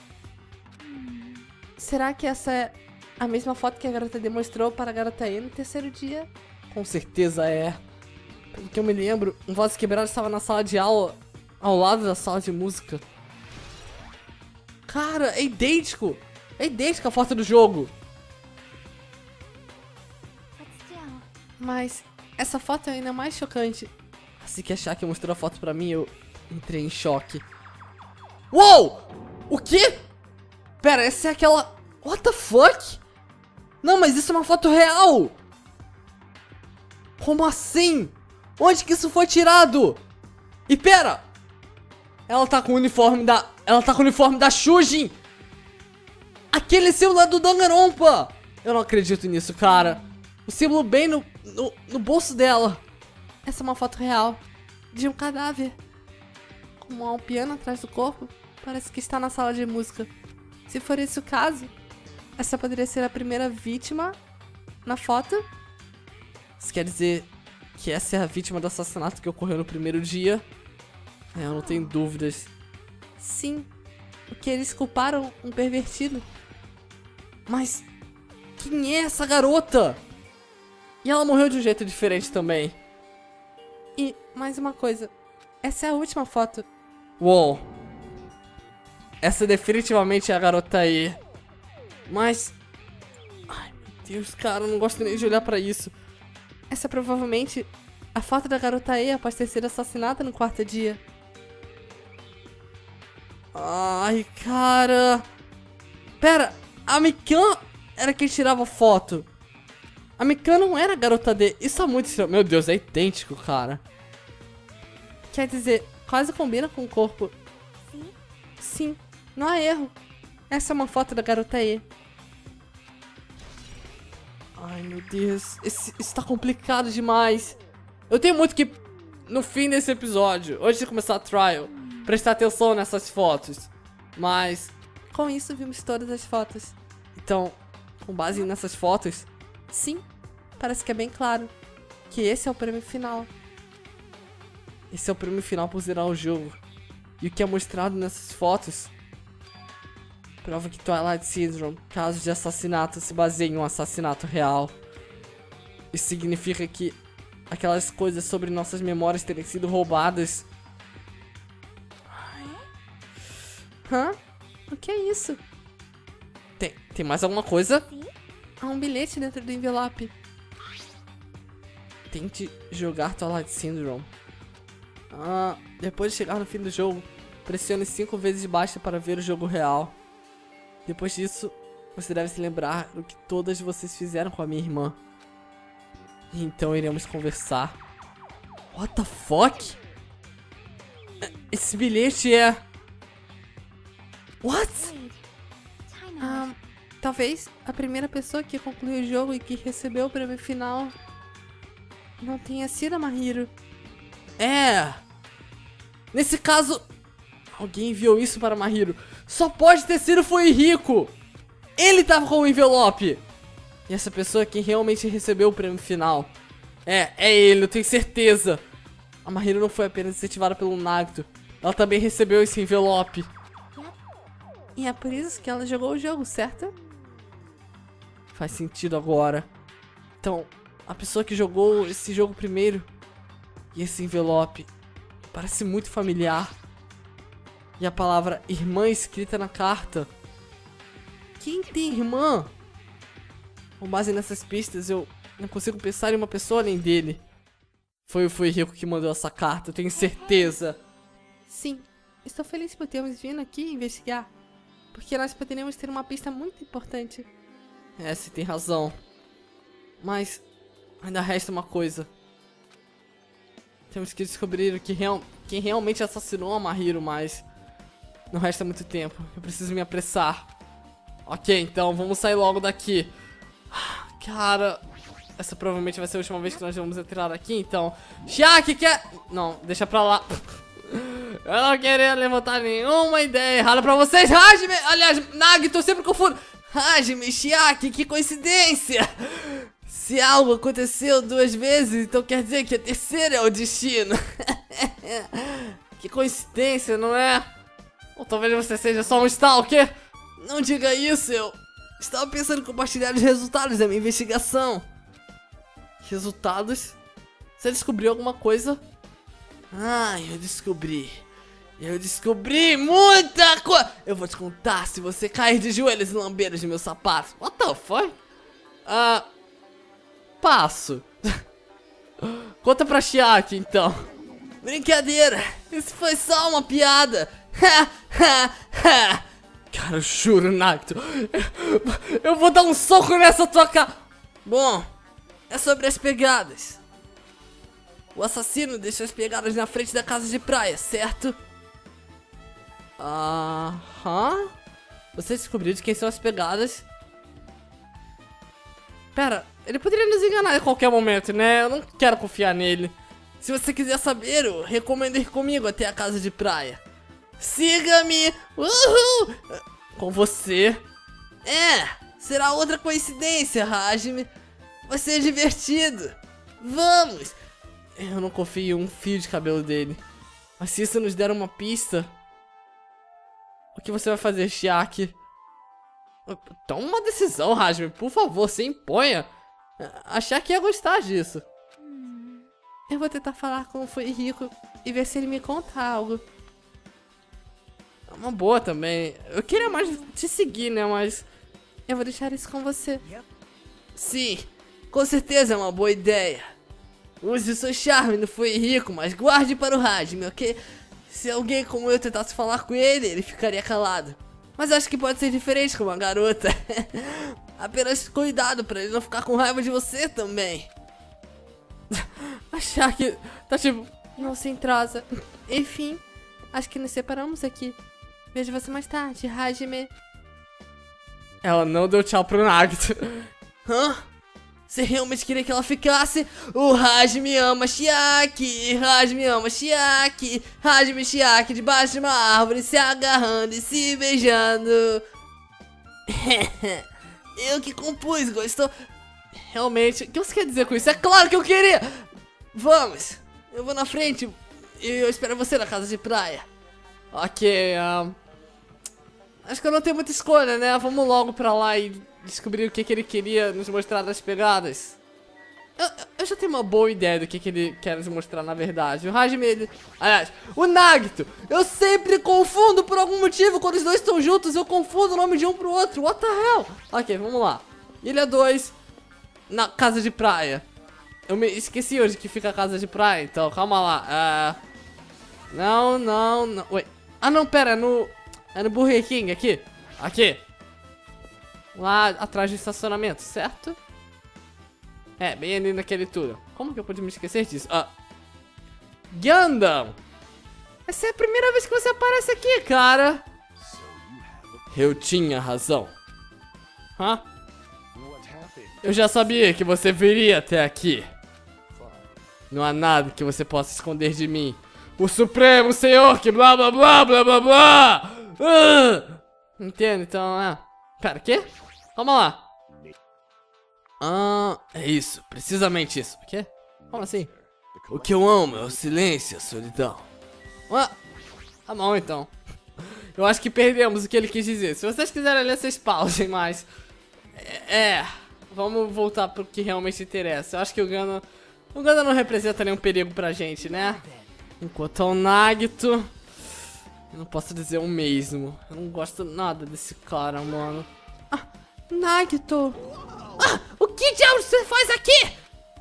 Será que essa é a mesma foto que a garota demonstrou para a garota E no terceiro dia? Com certeza é. Pelo que eu me lembro, um vaso quebrado estava na sala de aula, ao lado da sala de música. Cara, é idêntico. É idêntico à foto do jogo. Mas essa foto é ainda mais chocante. Assim que a Shaki mostrou a foto pra mim, eu entrei em choque. Uou! O quê? Pera, essa é aquela... What the fuck? Não, mas isso é uma foto real! Como assim? Onde que isso foi tirado? E pera! Ela tá com o uniforme da... Ela tá com o uniforme da Shujin! Aquele símbolo é do Danganronpa! Eu não acredito nisso, cara. O símbolo bem no bolso dela. Essa é uma foto real. De um cadáver. Com um piano atrás do corpo. Parece que está na sala de música. Se for esse o caso, essa poderia ser a primeira vítima na foto. Isso quer dizer que essa é a vítima do assassinato que ocorreu no primeiro dia? É, eu não tenho dúvidas. Sim, porque eles culparam um pervertido. Mas quem é essa garota? E ela morreu de um jeito diferente também. E mais uma coisa, essa é a última foto. Uou. Essa definitivamente é a garota aí. Mas... Ai, meu Deus, cara, eu não gosto nem de olhar pra isso. Essa é provavelmente a foto da garota E após ter sido assassinada no quarto dia. Ai, cara. Pera, a Mikan era quem tirava foto. A Mikan não era a garota D. Isso é muito estranho. Meu Deus, é idêntico, cara. Quer dizer, quase combina com o corpo. Sim, não há erro. Essa é uma foto da garota E. Ai, meu Deus. Isso tá complicado demais. Eu tenho muito que, no fim desse episódio, antes de começar a trial, prestar atenção nessas fotos. Mas, com isso, vimos todas as fotos. Então, com base nessas fotos, sim, parece que é bem claro que esse é o prêmio final. Esse é o prêmio final por zerar o jogo. E o que é mostrado nessas fotos Prova que Twilight Syndrome, caso de assassinato, se baseia em um assassinato real. Isso significa que aquelas coisas sobre nossas memórias terem sido roubadas. Hã? O que é isso? Tem mais alguma coisa? Há um bilhete dentro do envelope. Tente jogar Twilight Syndrome. Depois de chegar no fim do jogo, pressione 5 vezes basta para ver o jogo real. Depois disso, você deve se lembrar do que todas vocês fizeram com a minha irmã. E então iremos conversar. What the fuck? Esse bilhete é... What? Talvez a primeira pessoa que concluiu o jogo e que recebeu o prêmio final não tenha sido a Mahiro. Nesse caso, alguém enviou isso para Mahiro. Só pode ter sido foi Rico. Ele tava com o envelope. E essa pessoa é quem realmente recebeu o prêmio final. É ele, eu tenho certeza. A Mahiro não foi apenas incentivada pelo Nagito. Ela também recebeu esse envelope. E é por isso que ela jogou o jogo, certo? Faz sentido agora. Então, a pessoa que jogou esse jogo primeiro e esse envelope parece muito familiar. E a palavra irmã escrita na carta. Quem tem irmã? Com base nessas pistas, eu não consigo pensar em uma pessoa além dele. Foi o Rico que mandou essa carta, eu tenho certeza. Sim, estou feliz por termos vindo aqui investigar. Porque nós poderíamos ter uma pista muito importante. Você tem razão. Mas ainda resta uma coisa. Temos que descobrir quem realmente assassinou a Mahiro, mas não resta muito tempo. Eu preciso me apressar. Ok, então vamos sair logo daqui. Cara, essa provavelmente vai ser a última vez que nós vamos entrar aqui, então... Chiaki quer... Não, deixa pra lá. Eu não queria levantar nenhuma ideia errada pra vocês. Hajime, aliás, Nagito, eu sempre confundo. Hajime, Chiaki, que coincidência. Se algo aconteceu 2 vezes, então quer dizer que a terceira é o destino. Que coincidência, não é? Ou talvez você seja só um stalker. Não diga isso, eu estava pensando em compartilhar os resultados da minha investigação. Resultados? Você descobriu alguma coisa? Eu descobri muita coisa. Eu vou te contar se você cair de joelhos e lamber os meus sapatos. What the fuck? Passo. Conta pra Chiaki, então. Brincadeira, isso foi só uma piada. Cara, eu juro, Nagito, eu vou dar um soco nessa tua cara. Bom, é sobre as pegadas. O assassino deixou as pegadas na frente da casa de praia, certo? Você descobriu de quem são as pegadas? Pera, ele poderia nos enganar a qualquer momento, né? Eu não quero confiar nele. Se você quiser saber, eu recomendo ir comigo até a casa de praia. Siga-me! Uhul! Com você? Será outra coincidência, Hajime. Vai ser divertido. Vamos! Eu não confio em um fio de cabelo dele. Mas se isso nos der uma pista... O que você vai fazer, Chiaki? Toma uma decisão, Hajime. Por favor, se imponha. Achar que ia gostar disso. Eu vou tentar falar com o Rico e ver se ele me conta algo. É uma boa também. Eu queria mais te seguir, né? Mas eu vou deixar isso com você. Sim, com certeza é uma boa ideia. Use o seu charme no Rico, mas guarde para o Hajime, ok? Se alguém como eu tentasse falar com ele, ele ficaria calado. Mas acho que pode ser diferente com uma garota. Apenas cuidado pra ele não ficar com raiva de você também. Achar que tá tipo... Não se entrosa. Enfim, acho que nos separamos aqui. Vejo você mais tarde, Hajime. Ela não deu tchau pro Nagito. Você realmente queria que ela ficasse? O Hajime ama Chiaki. Hajime ama Chiaki. Hajime e Chiaki debaixo de uma árvore, se agarrando e se beijando. Eu que compus, gostou? Realmente, o que você quer dizer com isso? É claro que eu queria. Vamos, eu vou na frente e eu espero você na casa de praia. Ok, Acho que eu não tenho muita escolha, né? Vamos logo pra lá e descobrir o que ele queria nos mostrar das pegadas. Eu já tenho uma boa ideia do que ele quer nos mostrar na verdade. O Hajime, aliás, o Nagito. Eu sempre confundo por algum motivo. Quando os dois estão juntos, eu confundo o nome de um pro outro. What the hell? Ok, vamos lá. Ilha 2, na casa de praia. Eu me esqueci onde que fica a casa de praia, então calma lá. Não. Ué. Ah, não, pera, é no Burger King, aqui. Aqui. Lá atrás do estacionamento, certo? É, bem ali naquele túnel. Como que eu pude me esquecer disso? Gundam! Essa é a primeira vez que você aparece aqui, cara. Eu tinha razão. Hã? Eu já sabia que você viria até aqui. Não há nada que você possa esconder de mim. O Supremo Senhor que blá blá blá blá blá blá. Entendo, então, Pera, quê? Calma lá. É isso, precisamente isso. O quê? Como assim? O que eu amo é o silêncio e a solidão. Tá bom, então. Eu acho que perdemos o que ele quis dizer. Se vocês quiserem ler, vocês pausem, mas... Vamos voltar pro que realmente interessa. Eu acho que o Gundam não representa nenhum perigo pra gente, né? Enquanto ao Nagito... Eu não posso dizer o mesmo. Eu não gosto nada desse cara, mano. Nagito! O que diabos você faz aqui?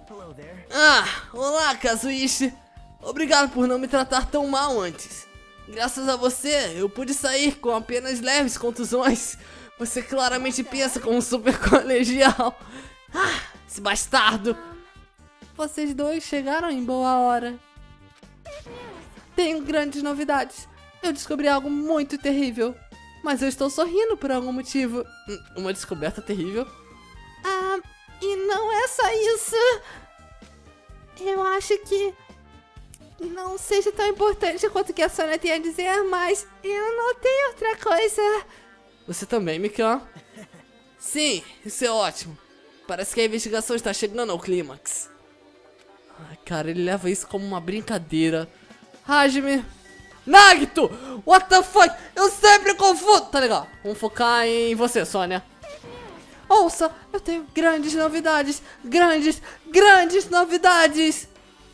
Olá, Kazuichi. Obrigado por não me tratar tão mal antes. Graças a você, eu pude sair com apenas leves contusões. Você claramente pensa como um super colegial. Esse bastardo. Vocês dois chegaram em boa hora. Tenho grandes novidades. Eu descobri algo muito terrível. Mas eu estou sorrindo por algum motivo. Uma descoberta terrível? E não é só isso. Eu acho que não seja tão importante quanto que a Sonia tem a dizer, mas eu não tenho outra coisa. Você também, Mikan? Sim, isso é ótimo. Parece que a investigação está chegando ao clímax. Cara, ele leva isso como uma brincadeira. Hajime. Nagito! What the fuck? Eu sempre confundo. Tá legal, vamos focar em você, Sonia. Ouça, eu tenho grandes novidades. Grandes novidades.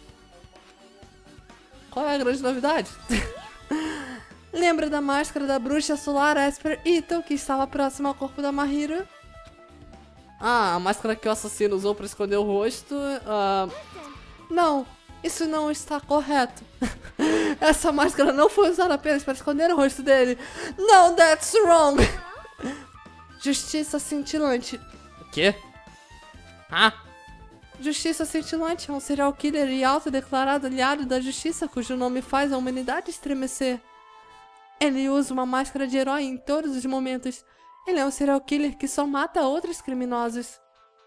Qual é a grande novidade? Lembra da máscara da bruxa solar Esper Ito que estava próxima ao corpo da Mahiro? A máscara que o assassino usou para esconder o rosto. Não, isso não está correto. Essa máscara não foi usada apenas para esconder o rosto dele. No, that's wrong. Justiça cintilante. O quê? Justiça cintilante é um serial killer e autodeclarado aliado da justiça cujo nome faz a humanidade estremecer. Ele usa uma máscara de herói em todos os momentos. Ele é um serial killer que só mata outros criminosos.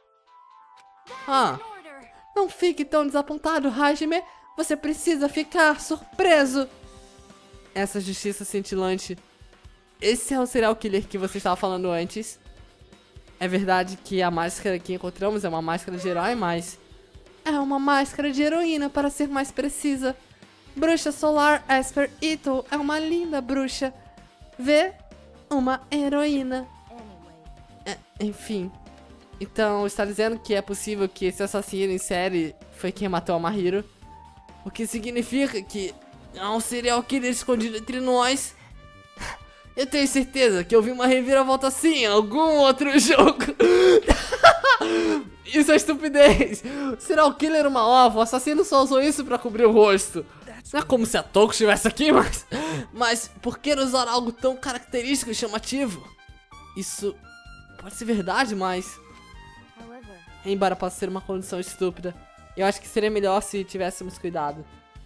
Não fique tão desapontado, Hajime. Você precisa ficar surpreso. Essa justiça cintilante. Esse é o serial killer que você estava falando antes. É verdade que a máscara que encontramos é uma máscara de herói, mas... é uma máscara de heroína, para ser mais precisa. Bruxa Solar Esper Ito é uma linda bruxa. Vê? Uma heroína. Enfim. Então, está dizendo que é possível que esse assassino em série foi quem matou a Mahiro. O que significa que há um serial killer escondido entre nós. Eu tenho certeza que eu vi uma reviravolta assim em algum outro jogo. Isso é estupidez. Serial killer é uma ova. O assassino só usou isso pra cobrir o rosto. Não é como se a Touko estivesse aqui, mas por que usar algo tão característico e chamativo? Isso pode ser verdade, mas... embora possa ser uma condição estúpida, eu acho que seria melhor se tivéssemos cuidado.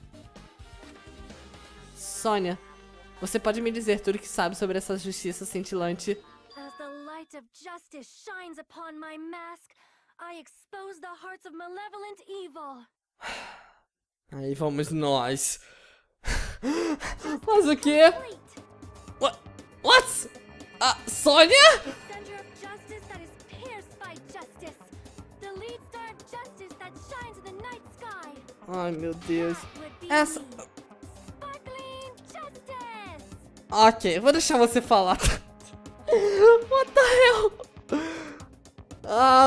Sonia, você pode me dizer tudo o que sabe sobre essa justiça cintilante? As the light of justice shines upon my mask, I expose the hearts of malevolent evil. Aí vamos nós. Mas o quê? What? Sonia? Center of justice that is pierced by justice. The lead star of justice that shines in the night sky. Ai, meu Deus. Would be Essa... sparkling justice. Ok, vou deixar você falar.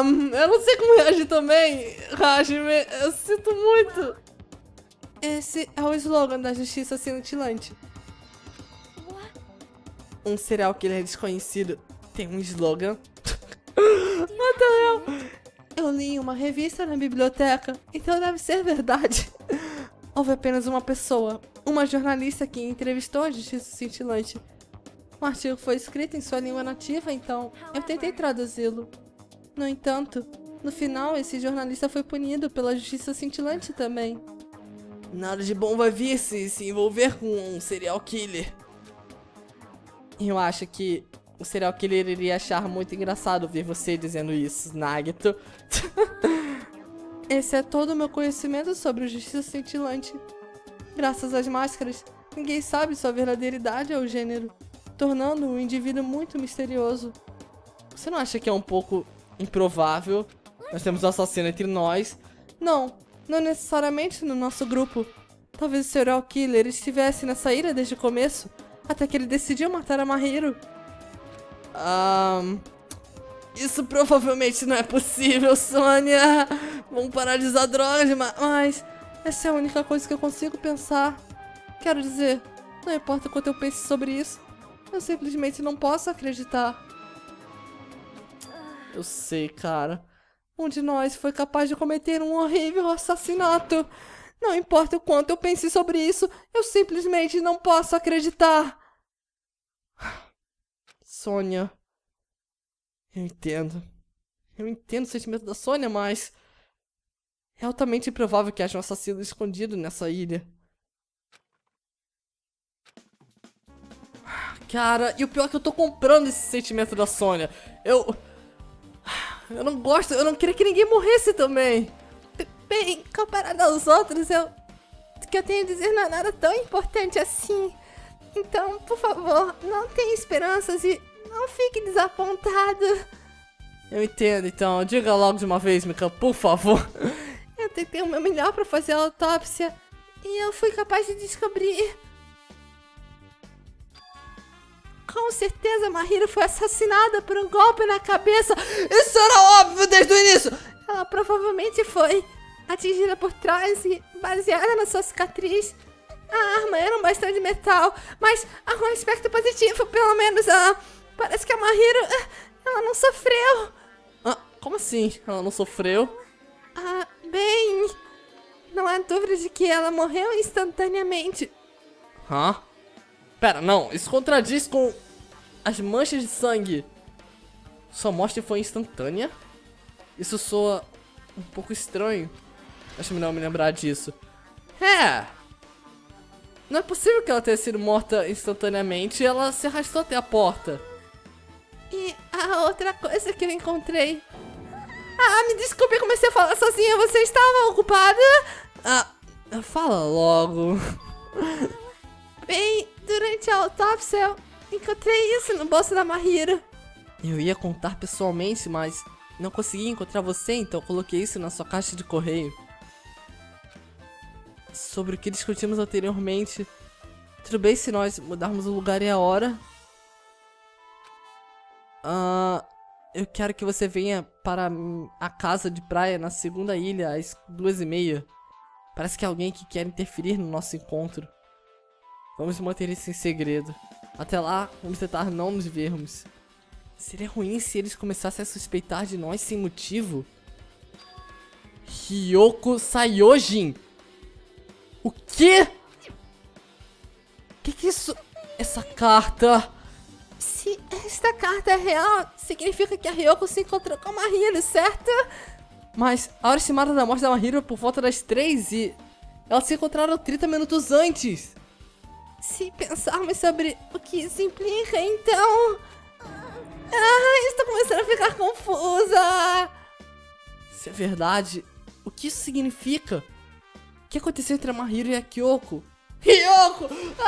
Eu não sei como reagir também. Hajime, eu sinto muito. Esse é o slogan da Justiça Cintilante. What? Um serial killer desconhecido tem um slogan? What the hell? Eu li em uma revista na biblioteca, então deve ser verdade. Houve apenas uma pessoa, uma jornalista que entrevistou a Justiça Cintilante. O artigo foi escrito em sua língua nativa, então eu tentei traduzi-lo. No entanto, no final, esse jornalista foi punido pela Justiça Cintilante também. Nada de bom vai vir se envolver com um serial killer. Eu acho que o serial killer iria achar muito engraçado ver você dizendo isso, Nagito. Esse é todo o meu conhecimento sobre o Justiça Cintilante. Graças às máscaras, ninguém sabe sua verdadeira idade ou gênero, tornando um indivíduo muito misterioso. Você não acha que é um pouco improvável? Nós temos um assassino entre nós. Não necessariamente no nosso grupo. Talvez o serial killer estivesse nessa ilha desde o começo, até que ele decidiu matar a Mahiro. Isso provavelmente não é possível, Sônia. Vamos parar de usar drogas, mas essa é a única coisa que eu consigo pensar. Quero dizer, não importa quanto eu pense sobre isso, eu simplesmente não posso acreditar. Eu sei, cara. Um de nós foi capaz de cometer um horrível assassinato. Não importa o quanto eu pense sobre isso, eu simplesmente não posso acreditar. Sônia. Eu entendo. Eu entendo o sentimento da Sônia, mas é altamente improvável que haja um assassino escondido nessa ilha. Cara, e o pior é que eu tô comprando esse sentimento da Sônia. Eu não gosto, eu não queria que ninguém morresse também. Bem, comparado aos outros, o que eu tenho a dizer não é nada tão importante assim. Então, por favor, não tenha esperanças e não fique desapontado. Eu entendo, então, diga logo de uma vez, Mika, por favor. Eu tentei o meu melhor pra fazer a autópsia e eu fui capaz de descobrir. Com certeza, Mahiro foi assassinada por um golpe na cabeça. Isso era óbvio desde o início. Ela provavelmente foi atingida por trás e baseada na sua cicatriz. A arma era um bastão de metal, mas há um aspecto positivo, pelo menos. Parece que a Mahiro, ela não sofreu. Como assim? Ela não sofreu? Bem, não há dúvida de que ela morreu instantaneamente. Pera, não, isso contradiz com as manchas de sangue. Sua morte foi instantânea? Isso soa um pouco estranho. Acho melhor me lembrar disso. Não é possível que ela tenha sido morta instantaneamente. Ela se arrastou até a porta. E a outra coisa que eu encontrei... me desculpe, eu comecei a falar sozinha. Você estava ocupada? Fala logo. Bem, durante a autópsia eu encontrei isso no bolso da Mahiro. Eu ia contar pessoalmente, mas não consegui encontrar você, então coloquei isso na sua caixa de correio. Sobre o que discutimos anteriormente. Tudo bem se nós mudarmos o lugar e a hora? Eu quero que você venha para a casa de praia na segunda ilha às 2h30. Parece que há alguém que quer interferir no nosso encontro. Vamos manter isso em segredo. Até lá, vamos tentar não nos vermos. Seria ruim se eles começassem a suspeitar de nós sem motivo. Ryoko Sayojin. O quê? Que é isso? Essa carta... Se esta carta é real, significa que a Ryoko se encontrou com a Mahiro, certo? Mas a hora estimada da morte da Mahiro é por volta das 3 e... elas se encontraram 30 minutos antes. Se pensarmos sobre o que isso implica, então... estou começando a ficar confusa. Se é verdade, o que isso significa? O que aconteceu entre a Mahiro e a Kyoko? Ryoko!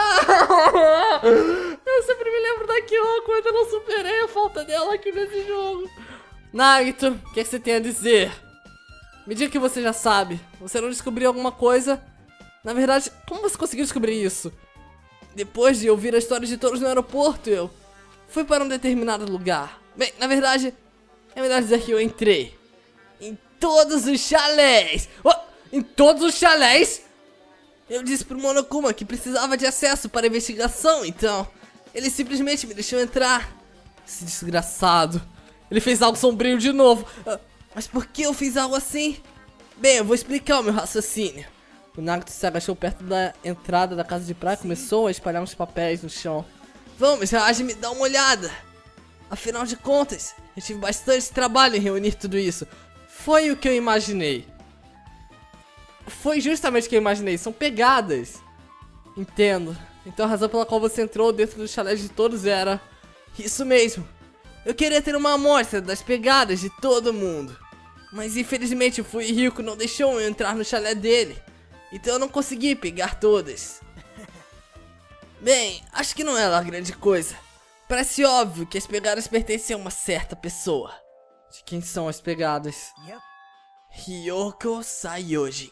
Eu sempre me lembro da Kyoko, ainda não superei a falta dela aqui nesse jogo. Nagito, o que você tem a dizer? Me diga que você já sabe. Você não descobriu alguma coisa? Na verdade, como você conseguiu descobrir isso? Depois de ouvir a história de todos no aeroporto, eu fui para um determinado lugar. Bem, na verdade, é melhor dizer que eu entrei. Em todos os chalés! Oh, em todos os chalés? Eu disse pro Monokuma que precisava de acesso para a investigação, então ele simplesmente me deixou entrar. Esse desgraçado. Ele fez algo sombrio de novo. Mas por que eu fiz algo assim? Bem, eu vou explicar o meu raciocínio. O Nagito se agachou perto da entrada da casa de praia e começou a espalhar uns papéis no chão. Vamos, Raj, me dá uma olhada. Afinal de contas, eu tive bastante trabalho em reunir tudo isso. Foi o que eu imaginei. Foi justamente o que eu imaginei, são pegadas. Entendo. Então a razão pela qual você entrou dentro do chalé de todos era... Isso mesmo. Eu queria ter uma amostra das pegadas de todo mundo. Mas infelizmente o Fuyuhiko não deixou eu entrar no chalé dele. Então eu não consegui pegar todas. Bem, acho que não é lá grande coisa. Parece óbvio que as pegadas pertencem a uma certa pessoa. De quem são as pegadas? Ryoko Sayoji.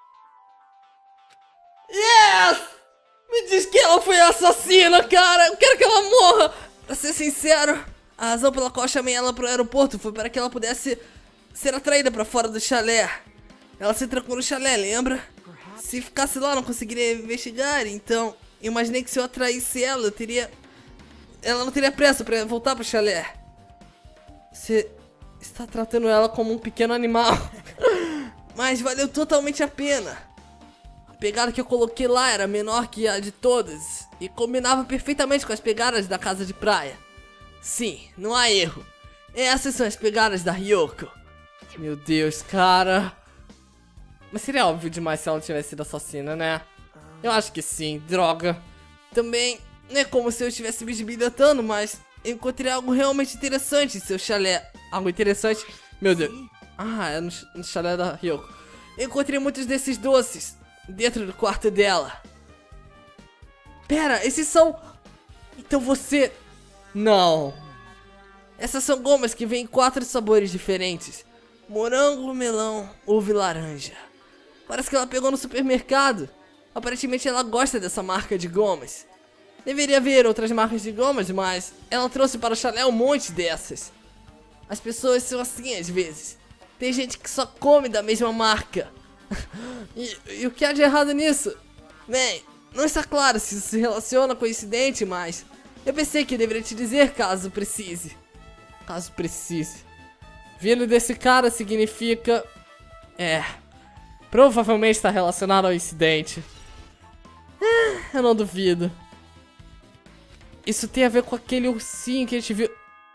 Yes! Me diz que ela foi a assassina, cara! Eu quero que ela morra! Pra ser sincero, a razão pela qual eu chamei ela pro aeroporto foi para que ela pudesse ser atraída pra fora do chalé. Ela se trancou no chalé, lembra? Se ficasse lá, não conseguiria investigar, então eu imaginei que se eu atraísse ela, ela não teria pressa pra voltar pro chalé. Você está tratando ela como um pequeno animal. Mas valeu totalmente a pena. A pegada que eu coloquei lá era menor que a de todas e combinava perfeitamente com as pegadas da casa de praia. Sim, não há erro. Essas são as pegadas da Ryoko. Meu Deus, cara. Mas seria óbvio demais se ela tivesse sido assassina, né? Eu acho que sim, droga. Também, não é como se eu estivesse me bisbilhotando, mas eu encontrei algo realmente interessante em seu chalé. Algo interessante? Meu Deus. Ah, é no chalé da Ryoko. Eu encontrei muitos desses doces dentro do quarto dela. Pera, esses são... Então você... Não. Essas são gomas que vêm em 4 sabores diferentes. Morango, melão, uva e laranja. Parece que ela pegou no supermercado. Aparentemente ela gosta dessa marca de gomas. Deveria haver outras marcas de gomas, mas ela trouxe para o chalé um monte dessas. As pessoas são assim às vezes. Tem gente que só come da mesma marca. E o que há de errado nisso? Bem, não está claro se isso se relaciona com o incidente, mas eu pensei que eu deveria te dizer caso precise. Caso precise. Vindo desse cara significa... provavelmente está relacionado ao incidente. Eu não duvido. Isso tem a ver com aquele ursinho que a gente viu...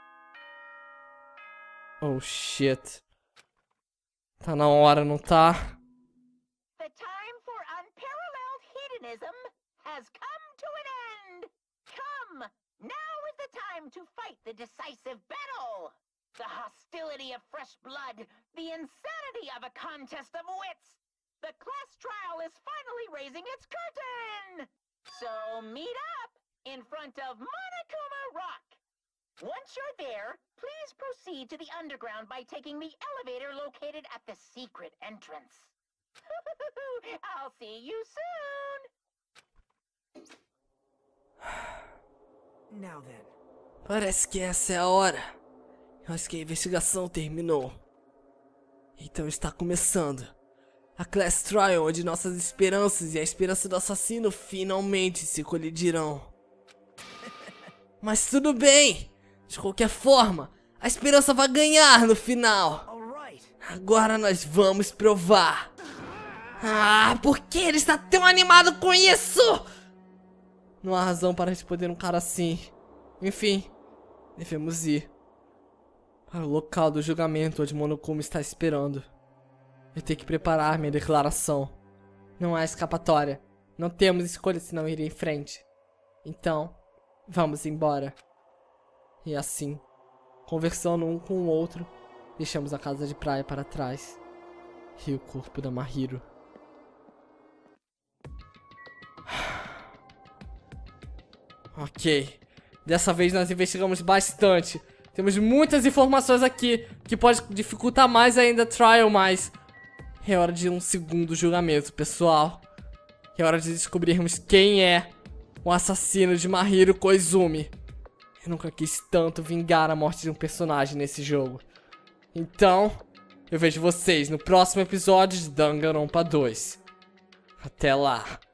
Oh shit. Tá na hora, não tá? The time for unparalleled hedonism has come to an end. Come, now is the time to fight the decisive battle. The hostility of fresh blood, the insanity of a contest of wits. The class trial is finally raising its curtain. So meet up in front of Monokuma Rock. Once you're there, please proceed to the underground by taking the elevator located at the secret entrance. I'll see you soon. Now then. Parece que essa é a hora. Eu acho que a investigação terminou. Então está começando a Class Trial, onde nossas esperanças e a esperança do assassino finalmente se colidirão. Mas tudo bem. De qualquer forma, a esperança vai ganhar no final. Agora nós vamos provar. Ah, por que ele está tão animado com isso? Não há razão para responder um cara assim. Enfim, devemos ir para o local do julgamento onde Monokuma está esperando. Eu tenho que preparar minha declaração. Não há escapatória. Não temos escolha senão ir em frente. Então, vamos embora. E assim, conversando um com o outro, deixamos a casa de praia para trás e o corpo da Mahiro. Ok, dessa vez nós investigamos bastante. Temos muitas informações aqui que pode dificultar mais ainda a trial, mas é hora de um segundo julgamento, pessoal. É hora de descobrirmos quem é o assassino de Mahiro Koizumi. Eu nunca quis tanto vingar a morte de um personagem nesse jogo. Então, Eu vejo vocês no próximo episódio de Danganronpa 2. Até lá.